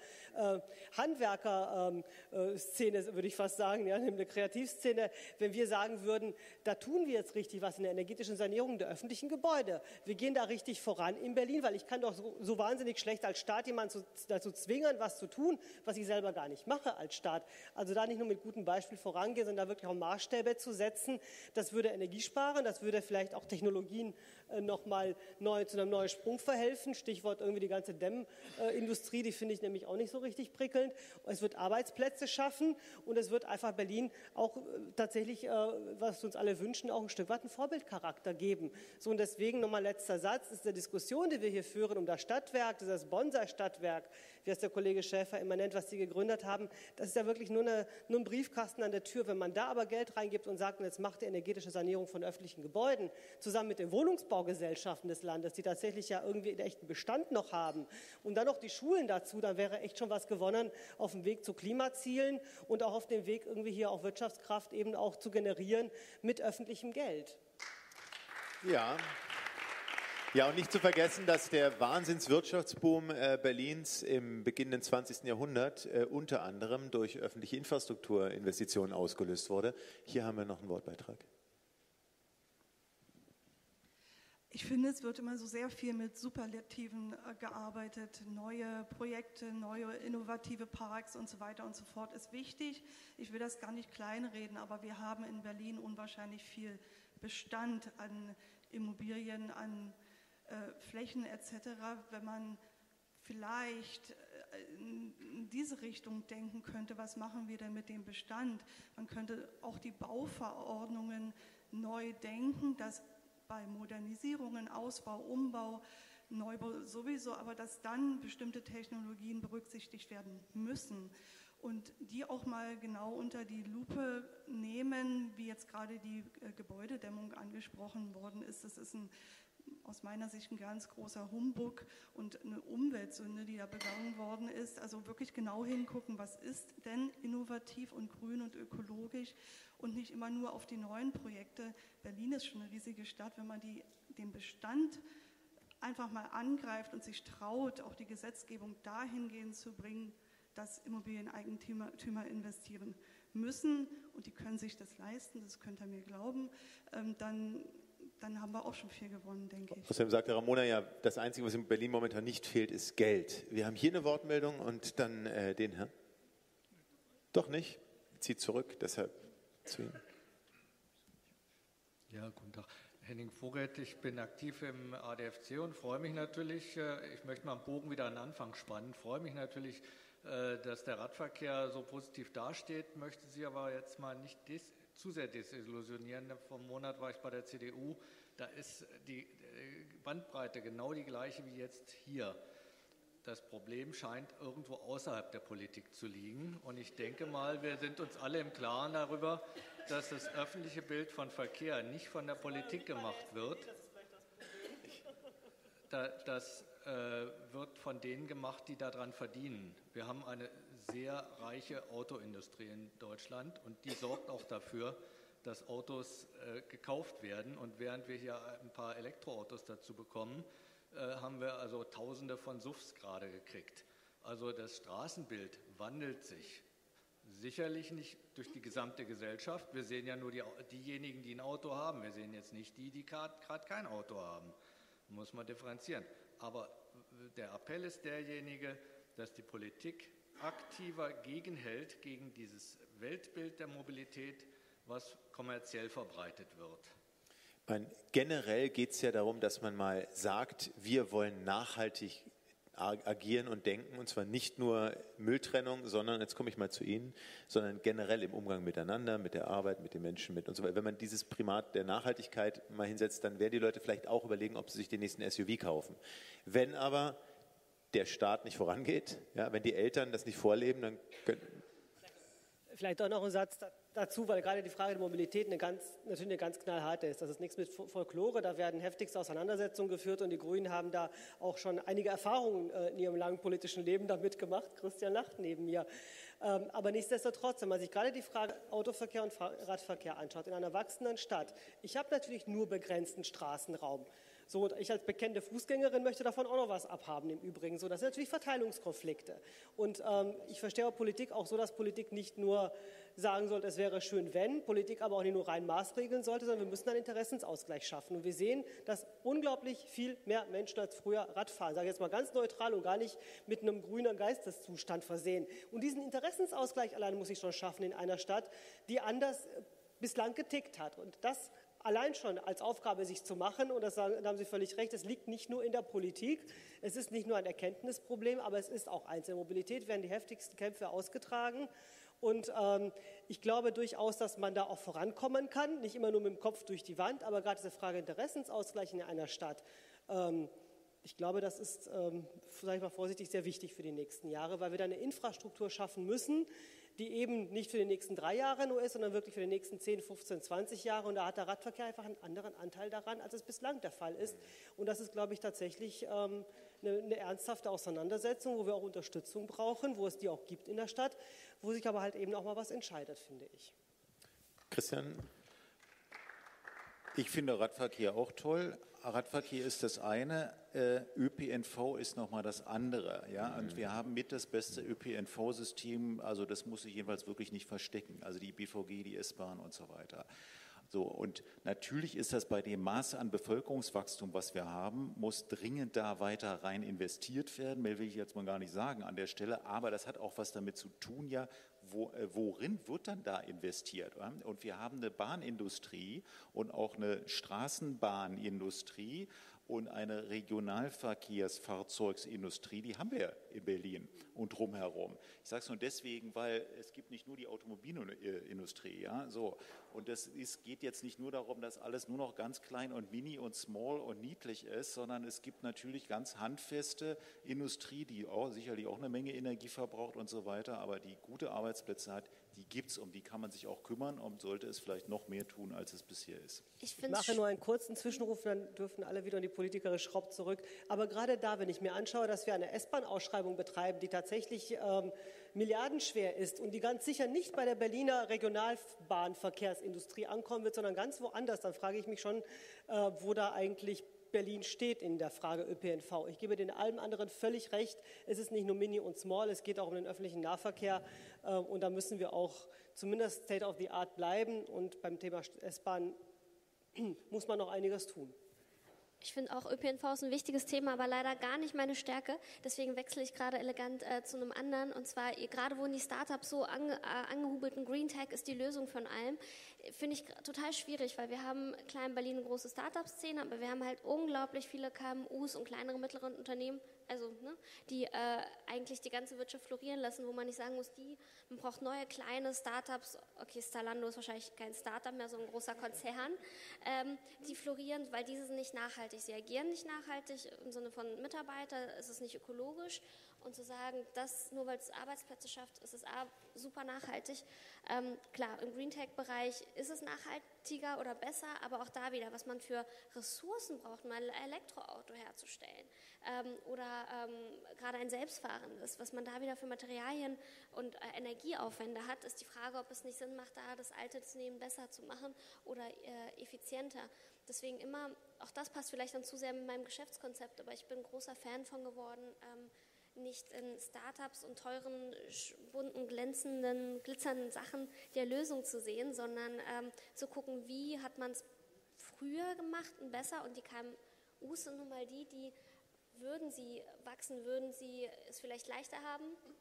Handwerker-Szene, würde ich fast sagen, ja, eine Kreativszene, wenn wir sagen würden, da tun wir jetzt richtig was in der energetischen Sanierung der öffentlichen Gebäude. Wir gehen da richtig voran in Berlin, weil ich kann doch so wahnsinnig schlecht als Staat jemanden dazu zwingen, was zu tun, was ich selber gar nicht mache als Staat. Also da nicht nur mit gutem Beispiel vorangehen, sondern da wirklich auch Maßstäbe zu setzen. Das würde Energie sparen, das würde vielleicht auch Technologien nochmal zu einem neuen Sprung verhelfen. Stichwort irgendwie die ganze Dämmindustrie, die finde ich nämlich auch nicht so richtig prickelnd. Es wird Arbeitsplätze schaffen und es wird einfach Berlin auch tatsächlich, was wir uns alle wünschen, auch ein Stück weit einen Vorbildcharakter geben. So, und deswegen nochmal letzter Satz, ist der Diskussion, die wir hier führen um das Stadtwerk, das Bonsai-Stadtwerk, wie es der Kollege Schäfer immer nennt, was sie gegründet haben, das ist ja wirklich nur ein Briefkasten an der Tür. Wenn man da aber Geld reingibt und sagt, jetzt macht die energetische Sanierung von öffentlichen Gebäuden, zusammen mit den Wohnungsbaugesellschaften des Landes, die tatsächlich ja irgendwie einen echten Bestand noch haben, und dann noch die Schulen dazu, dann wäre echt schon was gewonnen auf dem Weg zu Klimazielen und auch auf dem Weg, irgendwie hier auch Wirtschaftskraft eben auch zu generieren mit öffentlichem Geld. Ja. Ja, und nicht zu vergessen, dass der Wahnsinnswirtschaftsboom Berlins im beginnenden 20. Jahrhundert unter anderem durch öffentliche Infrastrukturinvestitionen ausgelöst wurde. Hier haben wir noch einen Wortbeitrag. Ich finde, es wird immer so sehr viel mit Superlativen gearbeitet. Neue Projekte, neue innovative Parks und so weiter und so fort ist wichtig. Ich will das gar nicht kleinreden, aber wir haben in Berlin unwahrscheinlich viel Bestand an Immobilien, an Flächen etc., wenn man vielleicht in diese Richtung denken könnte, was machen wir denn mit dem Bestand? Man könnte auch die Bauverordnungen neu denken, dass bei Modernisierungen, Ausbau, Umbau, Neubau sowieso, aber dass dann bestimmte Technologien berücksichtigt werden müssen und die auch mal genau unter die Lupe nehmen, wie jetzt gerade die Gebäudedämmung angesprochen worden ist. Das ist aus meiner Sicht ein ganz großer Humbug und eine Umweltsünde, die da begangen worden ist. Also wirklich genau hingucken, was ist denn innovativ und grün und ökologisch und nicht immer nur auf die neuen Projekte. Berlin ist schon eine riesige Stadt, wenn man den Bestand einfach mal angreift und sich traut, auch die Gesetzgebung dahingehend zu bringen, dass Immobilieneigentümer investieren müssen und die können sich das leisten, das könnt ihr mir glauben, dann haben wir auch schon viel gewonnen, denke ich. Außerdem sagte Ramona ja, das Einzige, was in Berlin momentan nicht fehlt, ist Geld. Wir haben hier eine Wortmeldung und dann den Herrn. Doch nicht? zieht zurück, deshalb zu Ihnen. Ja, guten Tag. Henning Vogt, ich bin aktiv im ADFC und freue mich natürlich, ich möchte mal einen Bogen wieder an den Anfang spannen, freue mich natürlich, dass der Radverkehr so positiv dasteht, möchte Sie aber jetzt mal nicht zu sehr desillusionieren. Vor einem Monat war ich bei der CDU, da ist die Bandbreite genau die gleiche wie jetzt hier. Das Problem scheint irgendwo außerhalb der Politik zu liegen. Und ich denke mal, wir sind uns alle im Klaren darüber, dass das öffentliche Bild von Verkehr nicht von der Politik gemacht wird. Das wird von denen gemacht, die daran verdienen. Wir haben eine sehr reiche Autoindustrie in Deutschland und die sorgt auch dafür, dass Autos gekauft werden. Und während wir hier ein paar Elektroautos dazu bekommen, haben wir also Tausende von SUVs gerade gekriegt. Also das Straßenbild wandelt sich. Sicherlich nicht durch die gesamte Gesellschaft. Wir sehen ja nur diejenigen, die ein Auto haben. Wir sehen jetzt nicht die gerade kein Auto haben. Muss man differenzieren. Aber der Appell ist derjenige, dass die Politik aktiver gegenhält gegen dieses Weltbild der Mobilität, was kommerziell verbreitet wird. Generell geht es ja darum, dass man mal sagt, wir wollen nachhaltig agieren und denken, und zwar nicht nur Mülltrennung, sondern, jetzt komme ich mal zu Ihnen, sondern generell im Umgang miteinander, mit der Arbeit, mit den Menschen, mit und so weiter. Wenn man dieses Primat der Nachhaltigkeit mal hinsetzt, dann werden die Leute vielleicht auch überlegen, ob sie sich den nächsten SUV kaufen. Wenn aber der Staat nicht vorangeht, ja, wenn die Eltern das nicht vorleben, dann können... Vielleicht auch noch ein Satz dazu, weil gerade die Frage der Mobilität natürlich eine ganz knallharte ist. Das ist nichts mit Folklore, da werden heftigste Auseinandersetzungen geführt und die Grünen haben da auch schon einige Erfahrungen in ihrem langen politischen Leben damit gemacht. Christian lacht neben mir. Aber nichtsdestotrotz, wenn man sich gerade die Frage Autoverkehr und Radverkehr anschaut, in einer wachsenden Stadt, ich habe natürlich nur begrenzten Straßenraum. So, und ich als bekannte Fußgängerin möchte davon auch noch was abhaben im Übrigen. So, das sind natürlich Verteilungskonflikte. Und ich verstehe Politik auch so, dass Politik nicht nur sagen sollte, es wäre schön, wenn, Politik aber auch nicht nur rein maßregeln sollte, sondern wir müssen einen Interessensausgleich schaffen. Und wir sehen, dass unglaublich viel mehr Menschen als früher Rad fahren. Ich sage jetzt mal ganz neutral und gar nicht mit einem grünen Geisteszustand versehen. Und diesen Interessensausgleich allein muss ich schon schaffen in einer Stadt, die anders bislang getickt hat. Und das allein schon als Aufgabe sich zu machen, und da haben Sie völlig recht, es liegt nicht nur in der Politik, es ist nicht nur ein Erkenntnisproblem, aber es ist auch eins. In der Mobilität werden die heftigsten Kämpfe ausgetragen und ich glaube durchaus, dass man da auch vorankommen kann, nicht immer nur mit dem Kopf durch die Wand, aber gerade diese Frage Interessensausgleich in einer Stadt, ich glaube, das ist, sage ich mal vorsichtig, sehr wichtig für die nächsten Jahre, weil wir da eine Infrastruktur schaffen müssen, die eben nicht für die nächsten 3 Jahre nur ist, sondern wirklich für die nächsten 10, 15, 20 Jahre. Und da hat der Radverkehr einfach einen anderen Anteil daran, als es bislang der Fall ist. Und das ist, glaube ich, tatsächlich eine ernsthafte Auseinandersetzung, wo wir auch Unterstützung brauchen, wo es die auch gibt in der Stadt, wo sich aber halt eben auch mal was entscheidet, finde ich. Christian? Ich finde Radverkehr auch toll. Radverkehr ist das eine, ÖPNV ist nochmal das andere. Ja? Und wir haben mit das beste ÖPNV-System, also das muss sich jedenfalls wirklich nicht verstecken, also die BVG, die S-Bahn und so weiter. So, und natürlich ist das bei dem Maße an Bevölkerungswachstum, was wir haben, muss dringend da weiter rein investiert werden. Mehr will ich jetzt mal gar nicht sagen an der Stelle, aber das hat auch was damit zu tun, ja, worin wird dann da investiert? Und wir haben eine Bahnindustrie und auch eine Straßenbahnindustrie und eine Regionalverkehrsfahrzeugindustrie, die haben wir in Berlin und drumherum. Ich sage es nur deswegen, weil es gibt nicht nur die Automobilindustrie, ja, so. Und geht jetzt nicht nur darum, dass alles nur noch ganz klein und mini und small und niedlich ist, sondern es gibt natürlich ganz handfeste Industrie, die auch sicherlich auch eine Menge Energie verbraucht und so weiter, aber die gute Arbeitsplätze hat, die gibt es, um die kann man sich auch kümmern und sollte es vielleicht noch mehr tun, als es bisher ist. Ich mache nur einen kurzen Zwischenruf, dann dürfen alle wieder in die politikerische Schraube zurück. Aber gerade da, wenn ich mir anschaue, dass wir eine S-Bahn-Ausschreibung betreiben, die tatsächlich milliardenschwer ist und die ganz sicher nicht bei der Berliner Regionalbahnverkehrsindustrie ankommen wird, sondern ganz woanders, dann frage ich mich schon, wo da eigentlich Berlin steht in der Frage ÖPNV. Ich gebe den allem anderen völlig recht. Es ist nicht nur Mini und Small, es geht auch um den öffentlichen Nahverkehr. Und da müssen wir auch zumindest State of the Art bleiben. Und beim Thema S-Bahn muss man noch einiges tun. Ich finde auch ÖPNV ist ein wichtiges Thema, aber leider gar nicht meine Stärke. Deswegen wechsle ich gerade elegant zu einem anderen. Und zwar, gerade wurden die Startups so angehubelt, und Green Tech ist die Lösung von allem. Finde ich total schwierig, weil wir haben klar in Berlin eine große Startup-Szene, aber wir haben halt unglaublich viele KMUs und kleinere, mittlere Unternehmen, also die eigentlich die ganze Wirtschaft florieren lassen, wo man nicht sagen muss, man braucht neue kleine Startups. Okay, Zalando ist wahrscheinlich kein Startup mehr, so ein großer Konzern. Die florieren, weil diese sind nicht nachhaltig. Sie agieren nicht nachhaltig im Sinne von Mitarbeiter, es ist nicht ökologisch. Und zu sagen, dass nur weil es Arbeitsplätze schafft, ist es super nachhaltig. Klar, im Green Tech-Bereich ist es nachhaltiger oder besser, aber auch da wieder, was man für Ressourcen braucht, um ein Elektroauto herzustellen oder gerade ein selbstfahrendes, was man da wieder für Materialien und Energieaufwände hat, ist die Frage, ob es nicht Sinn macht, da das alte zu nehmen, besser zu machen oder effizienter. Deswegen immer, auch das passt vielleicht dann zu sehr mit meinem Geschäftskonzept, aber ich bin großer Fan von geworden, nicht in Startups und teuren, bunten, glänzenden, glitzernden Sachen der Lösung zu sehen, sondern zu gucken, wie hat man es früher gemacht und besser. Und die KMUs sind nun mal die würden sie wachsen, würden sie es vielleicht leichter haben,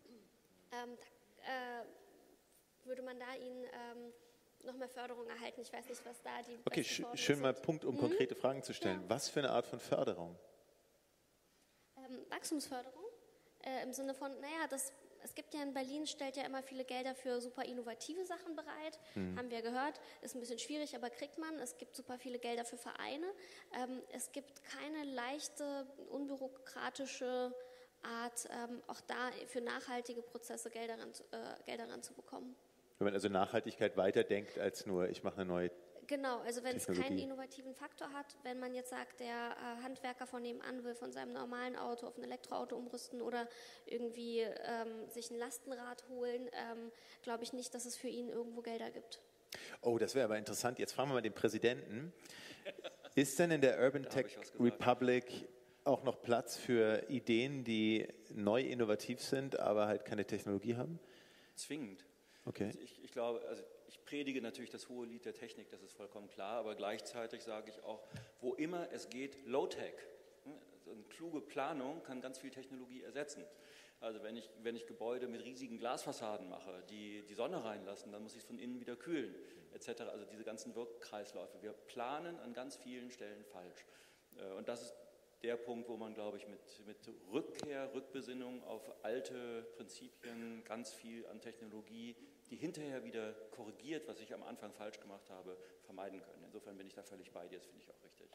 würde man da ihnen noch mehr Förderung erhalten. Ich weiß nicht, was da die Okay, schön mal Punkt, um konkrete Fragen zu stellen. Ja. Was für eine Art von Förderung? Wachstumsförderung. Im Sinne von, es gibt ja in Berlin, stellt ja immer viele Gelder für super innovative Sachen bereit, haben wir gehört, ist ein bisschen schwierig, aber kriegt man. Es gibt super viele Gelder für Vereine. Es gibt keine leichte, unbürokratische Art, auch da für nachhaltige Prozesse Gelder ranzubekommen. Wenn man also Nachhaltigkeit weiterdenkt als nur, ich mache eine neue Genau, also wenn es keinen innovativen Faktor hat, wenn man jetzt sagt, der Handwerker von nebenan will von seinem normalen Auto auf ein Elektroauto umrüsten oder irgendwie sich ein Lastenrad holen, glaube ich nicht, dass es für ihn irgendwo Gelder gibt. Oh, das wäre aber interessant. Jetzt fragen wir mal den Präsidenten. Ist denn in der Urban Tech Republic auch noch Platz für Ideen, die neu innovativ sind, aber halt keine Technologie haben? Zwingend. Okay. Also ich glaube, ich predige natürlich das hohe Lied der Technik, das ist vollkommen klar, aber gleichzeitig sage ich auch, wo immer es geht, Low-Tech. Also eine kluge Planung kann ganz viel Technologie ersetzen. Also wenn ich Gebäude mit riesigen Glasfassaden mache, die Sonne reinlassen, dann muss ich es von innen wieder kühlen, etc. Also diese ganzen Wirkkreisläufe. Wir planen an ganz vielen Stellen falsch. Und das ist der Punkt, wo man, glaube ich, mit Rückbesinnung auf alte Prinzipien ganz viel an Technologie, die hinterher wieder korrigiert, was ich am Anfang falsch gemacht habe, vermeiden können. Insofern bin ich da völlig bei dir, das finde ich auch richtig.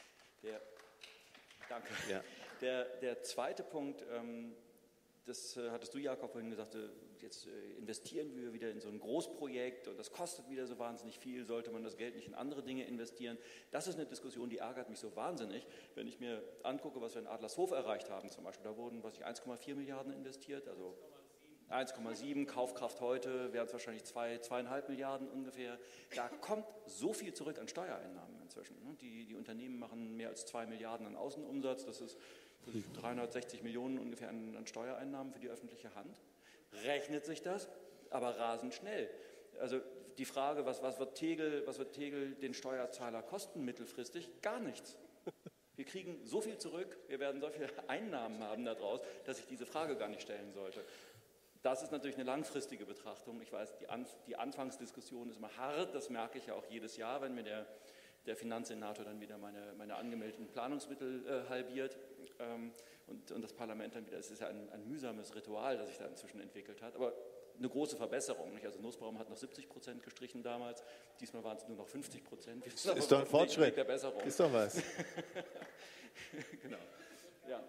Danke. Ja. Der zweite Punkt, das hattest du, Jakob, vorhin gesagt, jetzt investieren wir wieder in so ein Großprojekt und das kostet wieder so wahnsinnig viel, sollte man das Geld nicht in andere Dinge investieren? Das ist eine Diskussion, die ärgert mich so wahnsinnig, wenn ich mir angucke, was wir in Adlershof erreicht haben zum Beispiel. Da wurden, 1,4 Milliarden investiert, also 1,7, Kaufkraft heute, wären es wahrscheinlich 2,5 Milliarden ungefähr. Da kommt so viel zurück an Steuereinnahmen inzwischen. Die Unternehmen machen mehr als 2 Milliarden an Außenumsatz, das ist 360 Millionen ungefähr an Steuereinnahmen für die öffentliche Hand. Rechnet sich das, aber rasend schnell. Also die Frage, was wird Tegel den Steuerzahler kosten mittelfristig? Gar nichts. Wir kriegen so viel zurück, wir werden so viele Einnahmen haben daraus, dass ich diese Frage gar nicht stellen sollte. Das ist natürlich eine langfristige Betrachtung. Ich weiß, die Anfangsdiskussion ist immer hart, das merke ich ja auch jedes Jahr, wenn mir der Finanzsenator dann wieder meine angemeldeten Planungsmittel halbiert und das Parlament dann wieder. Es ist ja ein mühsames Ritual, das sich da inzwischen entwickelt hat, aber eine große Verbesserung. Nicht? Also Nussbaum hat noch 70% gestrichen damals, diesmal waren es nur noch 50%. Ist doch ein Fortschritt. Ist doch was. Genau. Ja.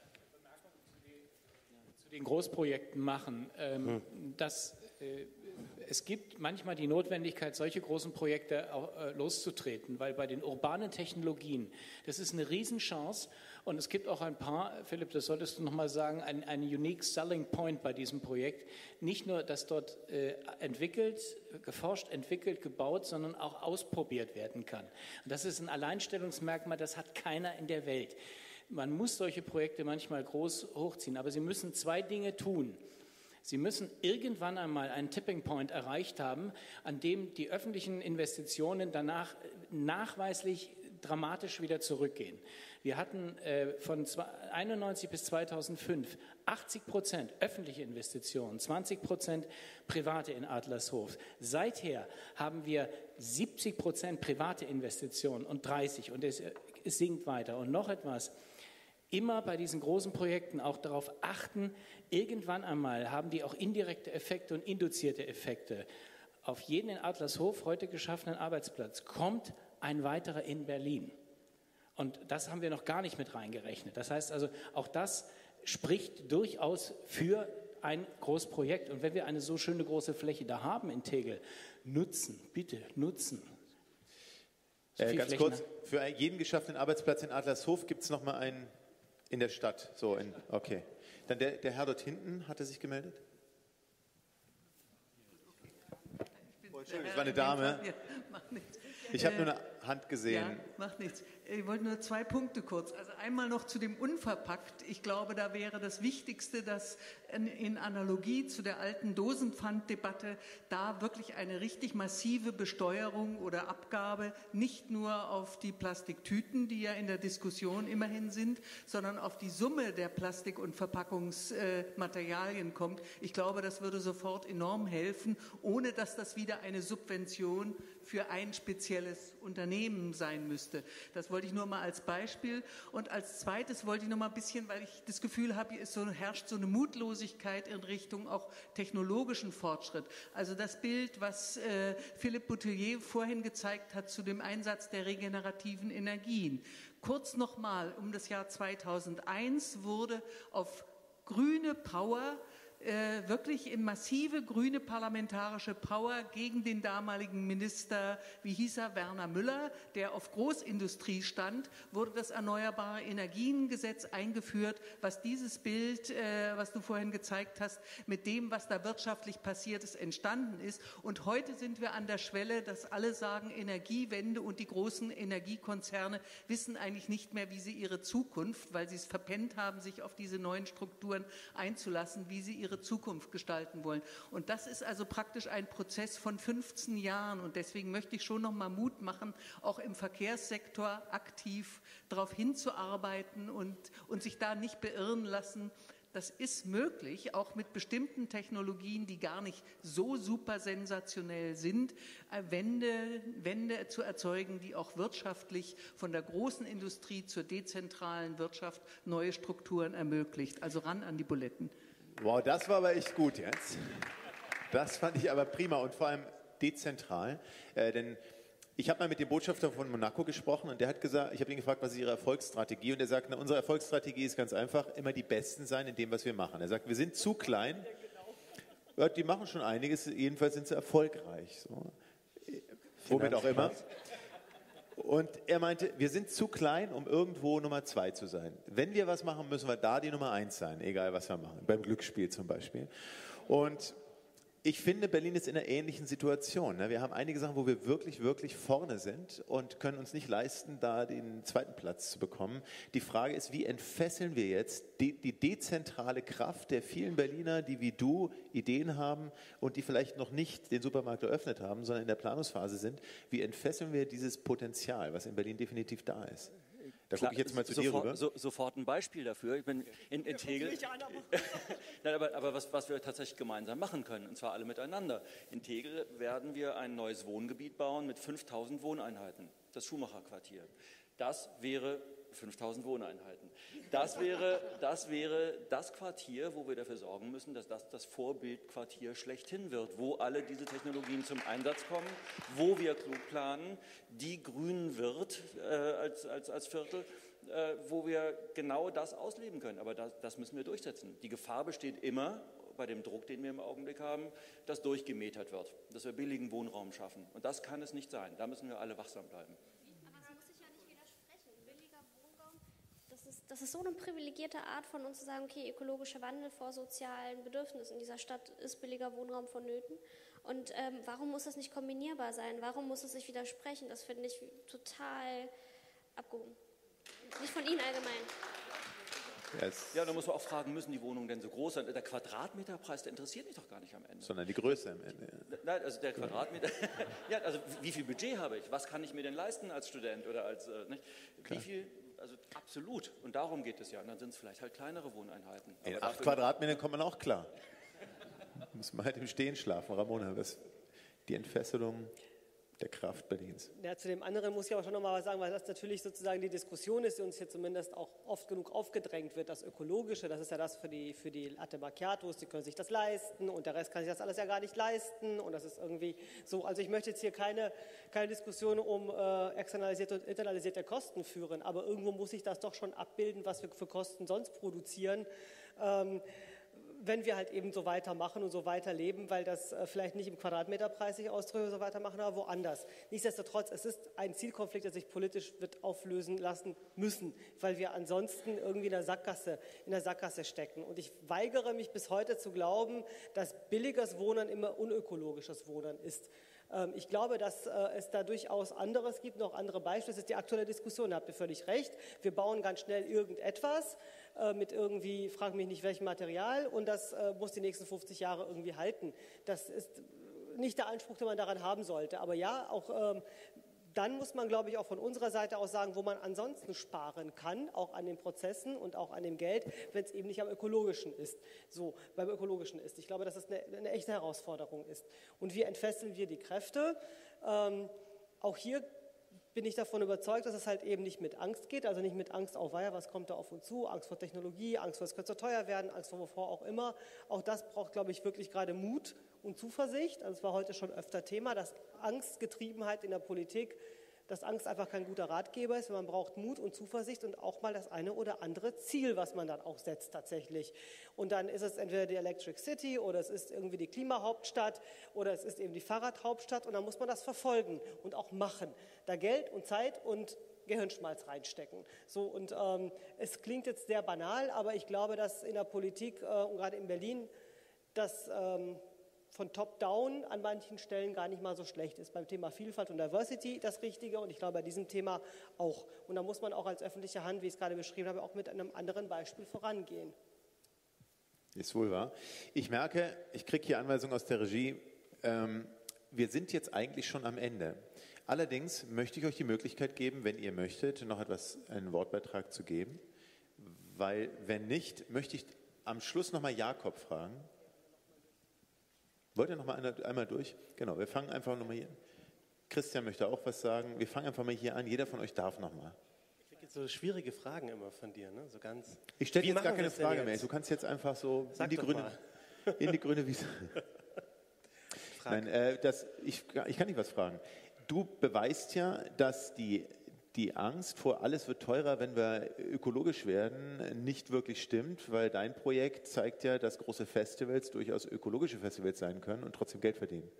Den Großprojekten machen, es gibt manchmal die Notwendigkeit, solche großen Projekte auch, loszutreten, weil bei den urbanen Technologien, das ist eine Riesenchance und es gibt auch ein paar, Philipp, das solltest du nochmal sagen, ein unique selling point bei diesem Projekt. Nicht nur, dass dort geforscht, entwickelt, gebaut, sondern auch ausprobiert werden kann. Und das ist ein Alleinstellungsmerkmal, das hat keiner in der Welt. Man muss solche Projekte manchmal groß hochziehen, aber sie müssen zwei Dinge tun. Sie müssen irgendwann einmal einen Tipping Point erreicht haben, an dem die öffentlichen Investitionen danach nachweislich dramatisch wieder zurückgehen. Wir hatten von 1991 bis 2005 80% öffentliche Investitionen, 20% private in Adlershof. Seither haben wir 70% private Investitionen und 30% und es sinkt weiter. Und noch etwas, immer bei diesen großen Projekten auch darauf achten, irgendwann einmal haben die auch indirekte Effekte und induzierte Effekte. Auf jeden in Adlershof heute geschaffenen Arbeitsplatz kommt ein weiterer in Berlin. Und das haben wir noch gar nicht mit reingerechnet. Das heißt also, auch das spricht durchaus für ein Großprojekt. Und wenn wir eine so schöne große Fläche da haben in Tegel, nutzen, bitte nutzen. Ganz kurz, für jeden geschaffenen Arbeitsplatz in Adlershof gibt es nochmal einen in der Stadt. So, okay. Dann der Herr dort hinten hatte sich gemeldet. Entschuldigung, das war eine Dame. Ich habe nur eine Hand gesehen. Ja, macht nichts. Ich wollte nur 2 Punkte kurz. Also einmal noch zu dem Unverpackt. Ich glaube, da wäre das Wichtigste, dass in Analogie zu der alten Dosenpfanddebatte da wirklich eine richtig massive Besteuerung oder Abgabe nicht nur auf die Plastiktüten, die ja in der Diskussion immerhin sind, sondern auf die Summe der Plastik- und Verpackungsmaterialien kommt. Ich glaube, das würde sofort enorm helfen, ohne dass das wieder eine Subvention für ein spezielles Unternehmen sein müsste. Das wollte ich nur mal als Beispiel. Und als zweites wollte ich noch mal ein bisschen, weil ich das Gefühl habe, hier herrscht so eine Mutlosigkeit in Richtung auch technologischen Fortschritt. Also das Bild, was Philippe Boutellier vorhin gezeigt hat zu dem Einsatz der regenerativen Energien. Kurz noch mal, um das Jahr 2001 wurde auf grüne Power wirklich in massive grüne parlamentarische Power gegen den damaligen Minister, wie hieß er, Werner Müller, der auf Großindustrie stand, wurde das Erneuerbare Energiengesetz eingeführt, was dieses Bild, was du vorhin gezeigt hast, mit dem, was da wirtschaftlich passiert ist, entstanden ist. Und heute sind wir an der Schwelle, dass alle sagen, Energiewende und die großen Energiekonzerne wissen eigentlich nicht mehr, wie sie ihre Zukunft, weil sie es verpennt haben, sich auf diese neuen Strukturen einzulassen, wie sie ihre Zukunft gestalten wollen. Und das ist also praktisch ein Prozess von 15 Jahren. Und deswegen möchte ich schon noch mal Mut machen, auch im Verkehrssektor aktiv darauf hinzuarbeiten und sich da nicht beirren lassen. Das ist möglich, auch mit bestimmten Technologien, die gar nicht so super sensationell sind, Wende zu erzeugen, die auch wirtschaftlich von der großen Industrie zur dezentralen Wirtschaft neue Strukturen ermöglicht. Also ran an die Buletten. Wow, das war aber echt gut jetzt. Das fand ich aber prima und vor allem dezentral. Denn ich habe mal mit dem Botschafter von Monaco gesprochen und der hat gesagt, ich habe ihn gefragt, was ist Ihre Erfolgsstrategie? Und er sagt, unsere Erfolgsstrategie ist ganz einfach, immer die Besten sein in dem, was wir machen. Er sagt, wir sind zu klein, ja, die machen schon einiges, jedenfalls sind sie erfolgreich. So. Womit auch immer. Und er meinte, wir sind zu klein, um irgendwo Nummer 2 zu sein. Wenn wir was machen, müssen wir da die Nummer 1 sein, egal was wir machen. Beim Glücksspiel zum Beispiel. Und ich finde, Berlin ist in einer ähnlichen Situation. Wir haben einige Sachen, wo wir wirklich, wirklich vorne sind und können uns nicht leisten, da den 2. Platz zu bekommen. Die Frage ist, wie entfesseln wir jetzt die dezentrale Kraft der vielen Berliner, die wie du Ideen haben und die vielleicht noch nicht den Supermarkt eröffnet haben, sondern in der Planungsphase sind. Wie entfesseln wir dieses Potenzial, was in Berlin definitiv da ist? Da gucke ich jetzt mal zu dir rüber. Sofort ein Beispiel dafür. Ich bin in Tegel. Nein, aber was wir tatsächlich gemeinsam machen können, und zwar alle miteinander. In Tegel werden wir ein neues Wohngebiet bauen mit 5.000 Wohneinheiten, das Schumacher-Quartier. Das wäre 5.000 Wohneinheiten. Das wäre das Quartier, wo wir dafür sorgen müssen, dass das Vorbildquartier schlechthin wird, wo alle diese Technologien zum Einsatz kommen, wo wir klug planen, die grün wird als Viertel, wo wir genau das ausleben können. Aber das müssen wir durchsetzen. Die Gefahr besteht immer, bei dem Druck, den wir im Augenblick haben, dass durchgemetert wird, dass wir billigen Wohnraum schaffen. Und das kann es nicht sein. Da müssen wir alle wachsam bleiben. Das ist so eine privilegierte Art von uns zu sagen, okay, ökologischer Wandel vor sozialen Bedürfnissen. In dieser Stadt ist billiger Wohnraum vonnöten. Und warum muss das nicht kombinierbar sein? Warum muss es sich widersprechen? Das finde ich total abgehoben. Nicht von Ihnen allgemein. Ja, da muss man auch fragen, müssen die Wohnungen denn so groß sein? Der Quadratmeterpreis, der interessiert mich doch gar nicht am Ende. Sondern die Größe am Ende. Nein, also der Quadratmeter. Ja, also wie viel Budget habe ich? Was kann ich mir denn leisten als Student oder als, nicht? Wie viel, also absolut. Und darum geht es ja. Und dann sind es vielleicht halt kleinere Wohneinheiten. In 8 Quadratmetern kommt man auch klar. Muss man halt im Stehen schlafen. Ramona, was die Entfesselung der Kraft Berlins. Ja, zu dem anderen muss ich aber schon noch mal was sagen, weil das natürlich sozusagen die Diskussion ist, die uns hier zumindest auch oft genug aufgedrängt wird. Das Ökologische, das ist ja das für die Latte Macchiatos, die können sich das leisten und der Rest kann sich das alles ja gar nicht leisten und das ist irgendwie so. Also ich möchte jetzt hier keine Diskussion um externalisierte und internalisierte Kosten führen, aber irgendwo muss ich das doch schon abbilden, was wir für Kosten sonst produzieren. Wenn wir halt eben so weitermachen und so weiterleben, weil das vielleicht nicht im Quadratmeterpreis sich ausdrückt, so weitermachen, aber woanders. Nichtsdestotrotz, es ist ein Zielkonflikt, der sich politisch wird auflösen lassen müssen, weil wir ansonsten irgendwie in der Sackgasse stecken. Und ich weigere mich bis heute zu glauben, dass billiges Wohnen immer unökologisches Wohnen ist. Ich glaube, dass es da durchaus anderes gibt, noch andere Beispiele. Das ist die aktuelle Diskussion, da habt ihr völlig recht. Wir bauen ganz schnell irgendetwas mit irgendwie, frag mich nicht welchem Material und das muss die nächsten 50 Jahre irgendwie halten. Das ist nicht der Anspruch, den man daran haben sollte. Aber ja, auch dann muss man, glaube ich, auch von unserer Seite aus sagen, wo man ansonsten sparen kann, auch an den Prozessen und auch an dem Geld, wenn es eben nicht am Ökologischen ist. So, beim Ökologischen ist. Ich glaube, dass das eine echte Herausforderung ist. Und wie entfesseln wir die Kräfte? Auch hier bin ich davon überzeugt, dass es halt eben nicht mit Angst geht, also nicht mit Angst auf, was kommt da auf uns zu, Angst vor Technologie, Angst vor, es könnte so teuer werden, Angst vor wovor auch immer. Auch das braucht, glaube ich, wirklich gerade Mut und Zuversicht. Also es war heute schon öfter Thema, dass Angstgetriebenheit in der Politik, dass Angst einfach kein guter Ratgeber ist. Man braucht Mut und Zuversicht und auch mal das eine oder andere Ziel, was man dann auch setzt tatsächlich. Und dann ist es entweder die Electric City oder es ist irgendwie die Klimahauptstadt oder es ist eben die Fahrradhauptstadt und dann muss man das verfolgen und auch machen. Da Geld und Zeit und Gehirnschmalz reinstecken. So, und es klingt jetzt sehr banal, aber ich glaube, dass in der Politik und gerade in Berlin das von Top-Down an manchen Stellen gar nicht mal so schlecht ist. Beim Thema Vielfalt und Diversity das Richtige und ich glaube bei diesem Thema auch. Und da muss man auch als öffentliche Hand, wie ich es gerade beschrieben habe, auch mit einem anderen Beispiel vorangehen. Ist wohl wahr. Ich merke, ich kriege hier Anweisungen aus der Regie, wir sind jetzt eigentlich schon am Ende. Allerdings möchte ich euch die Möglichkeit geben, wenn ihr möchtet, noch einen Wortbeitrag zu geben, weil wenn nicht, möchte ich am Schluss nochmal Jakob fragen. Wollt ihr noch mal einmal durch? Genau, wir fangen einfach nochmal hier. Christian möchte auch was sagen. Wir fangen einfach mal hier an. Jeder von euch darf nochmal. Ich kriege jetzt so schwierige Fragen immer von dir, ne? So ganz. Ich stelle jetzt gar keine Frage mehr. Du kannst jetzt einfach so in die grüne Wiese. Nein, ich kann nicht was fragen. Du beweist ja, dass die Angst vor alles wird teurer, wenn wir ökologisch werden, nicht wirklich stimmt, weil dein Projekt zeigt ja, dass große Festivals durchaus ökologische Festivals sein können und trotzdem Geld verdienen.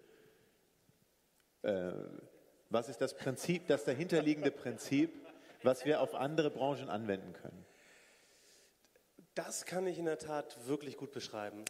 Was ist das Prinzip, das dahinterliegende Prinzip, was wir auf andere Branchen anwenden können? Das kann ich in der Tat wirklich gut beschreiben.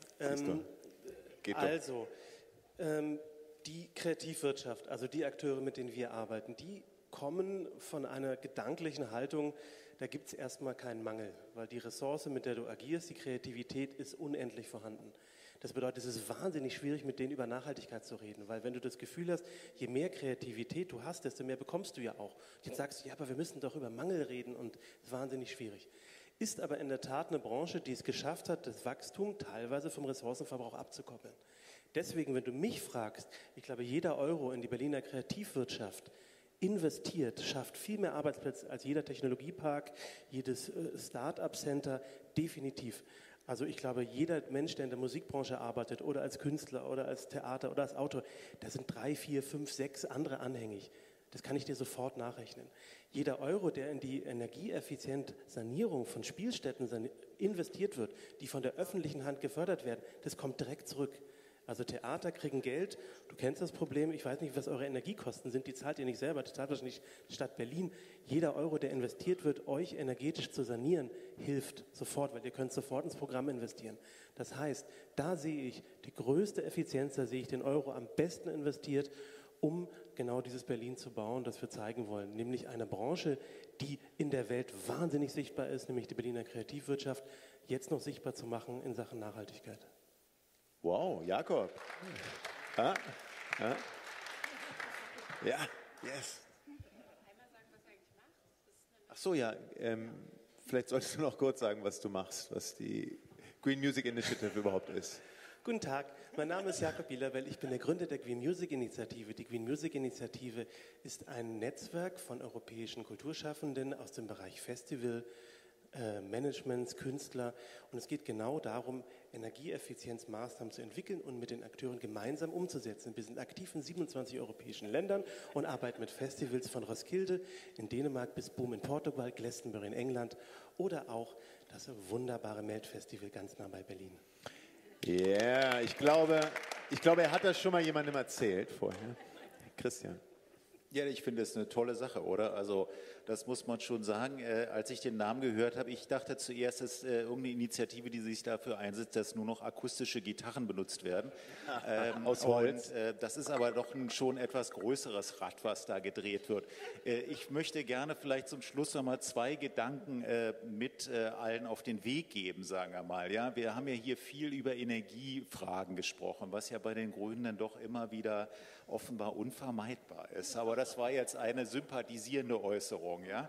Die Kreativwirtschaft, also die Akteure, mit denen wir arbeiten, die kommen von einer gedanklichen Haltung, da gibt es erstmal keinen Mangel, weil die Ressource, mit der du agierst, die Kreativität ist unendlich vorhanden. Das bedeutet, es ist wahnsinnig schwierig, mit denen über Nachhaltigkeit zu reden, weil wenn du das Gefühl hast, je mehr Kreativität du hast, desto mehr bekommst du ja auch. Jetzt sagst du, ja, aber wir müssen doch über Mangel reden und das ist wahnsinnig schwierig. Ist aber in der Tat eine Branche, die es geschafft hat, das Wachstum teilweise vom Ressourcenverbrauch abzukoppeln. Deswegen, wenn du mich fragst, ich glaube, jeder Euro in die Berliner Kreativwirtschaft investiert, schafft viel mehr Arbeitsplätze als jeder Technologiepark, jedes Start-up-Center, definitiv. Also ich glaube, jeder Mensch, der in der Musikbranche arbeitet oder als Künstler oder als Theater oder als Autor, da sind 3, 4, 5, 6 andere anhängig. Das kann ich dir sofort nachrechnen. Jeder Euro, der in die energieeffiziente Sanierung von Spielstätten investiert wird, die von der öffentlichen Hand gefördert werden, das kommt direkt zurück. Also Theater kriegen Geld, du kennst das Problem, ich weiß nicht, was eure Energiekosten sind, die zahlt ihr nicht selber, die zahlt wahrscheinlich die Stadt Berlin. Jeder Euro, der investiert wird, euch energetisch zu sanieren, hilft sofort, weil ihr könnt sofort ins Programm investieren. Das heißt, da sehe ich die größte Effizienz, da sehe ich den Euro am besten investiert um genau dieses Berlin zu bauen, das wir zeigen wollen. Nämlich eine Branche, die in der Welt wahnsinnig sichtbar ist, nämlich die Berliner Kreativwirtschaft, jetzt noch sichtbar zu machen in Sachen Nachhaltigkeit. Wow, Jakob. Ja, yes. Ach so, ja, vielleicht solltest du noch kurz sagen, was du machst, was die Green Music Initiative überhaupt ist. Guten Tag, mein Name ist Jakob Bielawell, ich bin der Gründer der Green Music Initiative. Die Green Music Initiative ist ein Netzwerk von europäischen Kulturschaffenden aus dem Bereich Festival, Managements, Künstler, und es geht genau darum, Energieeffizienzmaßnahmen zu entwickeln und mit den Akteuren gemeinsam umzusetzen. Wir sind aktiv in 27 europäischen Ländern und arbeiten mit Festivals von Roskilde in Dänemark bis Boom in Portugal, Glastonbury in England oder auch das wunderbare Melt-Festival ganz nah bei Berlin. Ja, yeah, ich glaube, er hat das schon mal jemandem erzählt vorher. Christian. Ja, ich finde es eine tolle Sache, oder? Also das muss man schon sagen. Als ich den Namen gehört habe, ich dachte zuerst, es ist irgendeine Initiative, die sich dafür einsetzt, dass nur noch akustische Gitarren benutzt werden. Aus Holz. Und, das ist aber doch ein schon etwas größeres Rad, was da gedreht wird. Ich möchte gerne vielleicht zum Schluss noch mal 2 Gedanken mit allen auf den Weg geben, sagen wir mal. Ja, wir haben ja hier viel über Energiefragen gesprochen, was ja bei den Grünen dann doch immer wieder offenbar unvermeidbar ist. Aber das war jetzt eine sympathisierende Äußerung. Ja?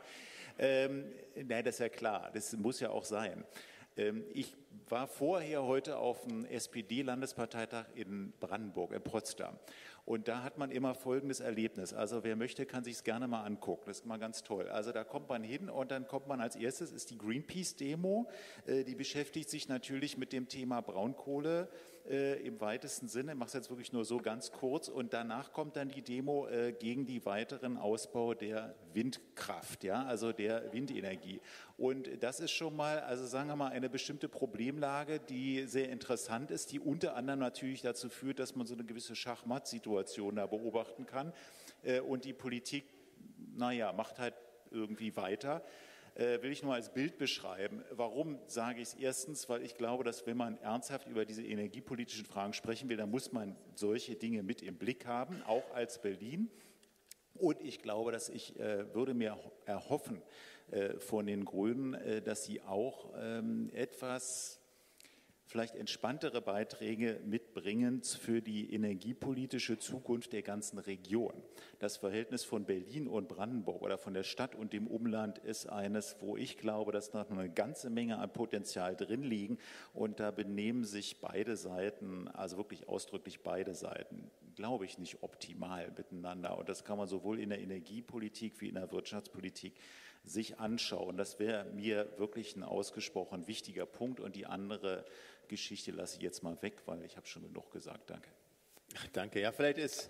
Nein, das ist ja klar, das muss ja auch sein. Ich war vorher heute auf dem SPD-Landesparteitag in Brandenburg, in Potsdam. Und da hat man immer folgendes Erlebnis. Also wer möchte, kann sich es gerne mal angucken. Das ist mal ganz toll. Also da kommt man hin und dann kommt man als erstes, ist die Greenpeace-Demo. Die beschäftigt sich natürlich mit dem Thema Braunkohle im weitesten Sinne. Ich mache es jetzt wirklich nur so ganz kurz. Und danach kommt dann die Demo gegen den weiteren Ausbau der Windkraft, ja, also der Windenergie. Und das ist schon mal, also sagen wir mal, eine bestimmte Problemlage, die sehr interessant ist, die unter anderem natürlich dazu führt, dass man so eine gewisse Schachmatt-Situation da beobachten kann. Und die Politik, naja, macht halt irgendwie weiter. Will ich nur als Bild beschreiben. Warum sage ich es? Erstens, weil ich glaube, dass wenn man ernsthaft über diese energiepolitischen Fragen sprechen will, dann muss man solche Dinge mit im Blick haben, auch als Berlin. Und ich glaube, dass ich würde mir erhoffen von den Grünen, dass sie auch etwas vielleicht entspanntere Beiträge mitbringen für die energiepolitische Zukunft der ganzen Region. Das Verhältnis von Berlin und Brandenburg oder von der Stadt und dem Umland ist eines, wo ich glaube, dass noch eine ganze Menge an Potenzial drin liegen. Und da benehmen sich beide Seiten, also wirklich ausdrücklich beide Seiten, glaube ich, nicht optimal miteinander. Und das kann man sowohl in der Energiepolitik wie in der Wirtschaftspolitik sich anschauen. Das wäre mir wirklich ein ausgesprochen wichtiger Punkt. Und die andere Geschichte lasse ich jetzt mal weg, weil ich habe schon genug gesagt. Danke. Danke. Ja, vielleicht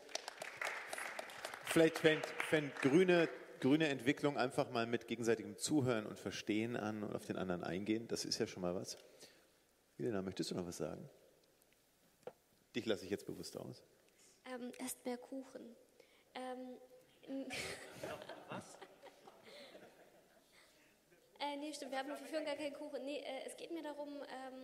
fängt grüne Entwicklung einfach mal mit gegenseitigem Zuhören und Verstehen an und auf den anderen eingehen. Das ist ja schon mal was. Elena, möchtest du noch was sagen? Dich lasse ich jetzt bewusst aus. Esst mehr Kuchen. Was? Nee, stimmt, wir führen gar keinen Kuchen. Nee, es geht mir darum,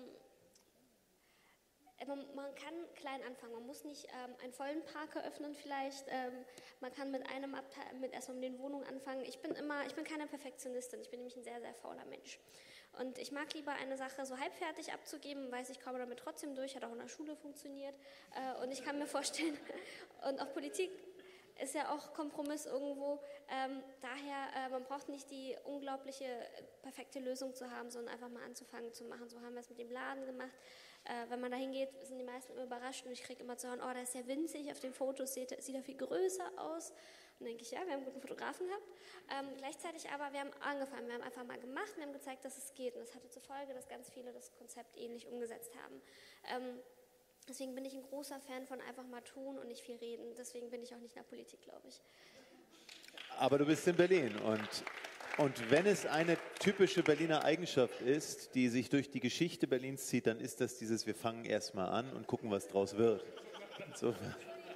man kann klein anfangen. Man muss nicht einen vollen Park eröffnen vielleicht. Man kann mit einem Abteil, erstmal mit den Wohnungen anfangen. Ich bin keine Perfektionistin. Ich bin nämlich ein sehr, sehr fauler Mensch. Und ich mag lieber eine Sache so halbfertig abzugeben, weiß ich komme damit trotzdem durch, hat auch in der Schule funktioniert. Und ich kann mir vorstellen, und auch Politik ist ja auch Kompromiss irgendwo. Daher, man braucht nicht die unglaubliche, perfekte Lösung zu haben, sondern einfach mal anzufangen zu machen. So haben wir es mit dem Laden gemacht. Wenn man da hingeht, sind die meisten immer überrascht und ich kriege immer zu hören, oh, der ist ja winzig, auf den Fotos sieht er viel größer aus. Und dann denke ich, ja, wir haben einen guten Fotografen gehabt. Gleichzeitig aber, wir haben angefangen, wir haben einfach mal gemacht, wir haben gezeigt, dass es geht. Und das hatte zur Folge, dass ganz viele das Konzept ähnlich umgesetzt haben. Deswegen bin ich ein großer Fan von einfach mal tun und nicht viel reden. Deswegen bin ich auch nicht in der Politik, glaube ich. Aber du bist in Berlin und wenn es eine typische Berliner Eigenschaft ist, die sich durch die Geschichte Berlins zieht, dann ist das dieses, wir fangen erstmal an und gucken, was draus wird. Insofern.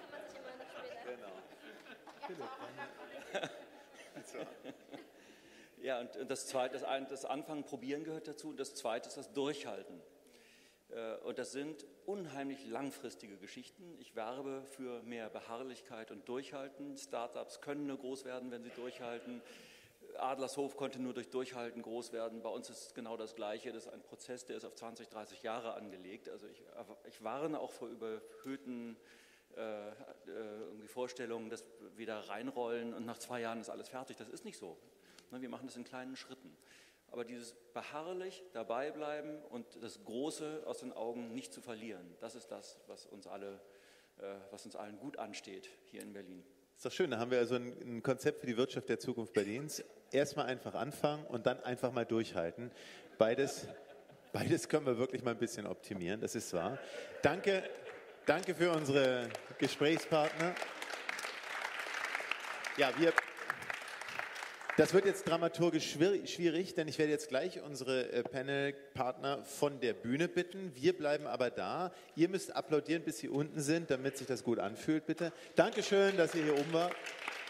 Ja, und das Zweite, das Anfangen, Probieren gehört dazu und das Zweite ist das Durchhalten. Und das sind unheimlich langfristige Geschichten. Ich werbe für mehr Beharrlichkeit und Durchhalten. Startups können nur groß werden, wenn sie durchhalten. Adlershof konnte nur durch Durchhalten groß werden. Bei uns ist es genau das Gleiche. Das ist ein Prozess, der ist auf 20, 30 Jahre angelegt. Also ich warne auch vor überhöhten irgendwie Vorstellungen, dass wir da reinrollen und nach 2 Jahren ist alles fertig. Das ist nicht so. Wir machen das in kleinen Schritten. Aber dieses beharrlich dabei bleiben und das Große aus den Augen nicht zu verlieren, das ist das, was uns allen gut ansteht hier in Berlin. Ist doch schön, da haben wir also ein Konzept für die Wirtschaft der Zukunft Berlins. Erstmal einfach anfangen und dann einfach mal durchhalten. Beides können wir wirklich mal ein bisschen optimieren, das ist wahr. Danke für unsere Gesprächspartner. Ja, das wird jetzt dramaturgisch schwierig, denn ich werde jetzt gleich unsere Panelpartner von der Bühne bitten. Wir bleiben aber da. Ihr müsst applaudieren, bis Sie unten sind, damit sich das gut anfühlt, bitte. Dankeschön, dass ihr hier oben wart.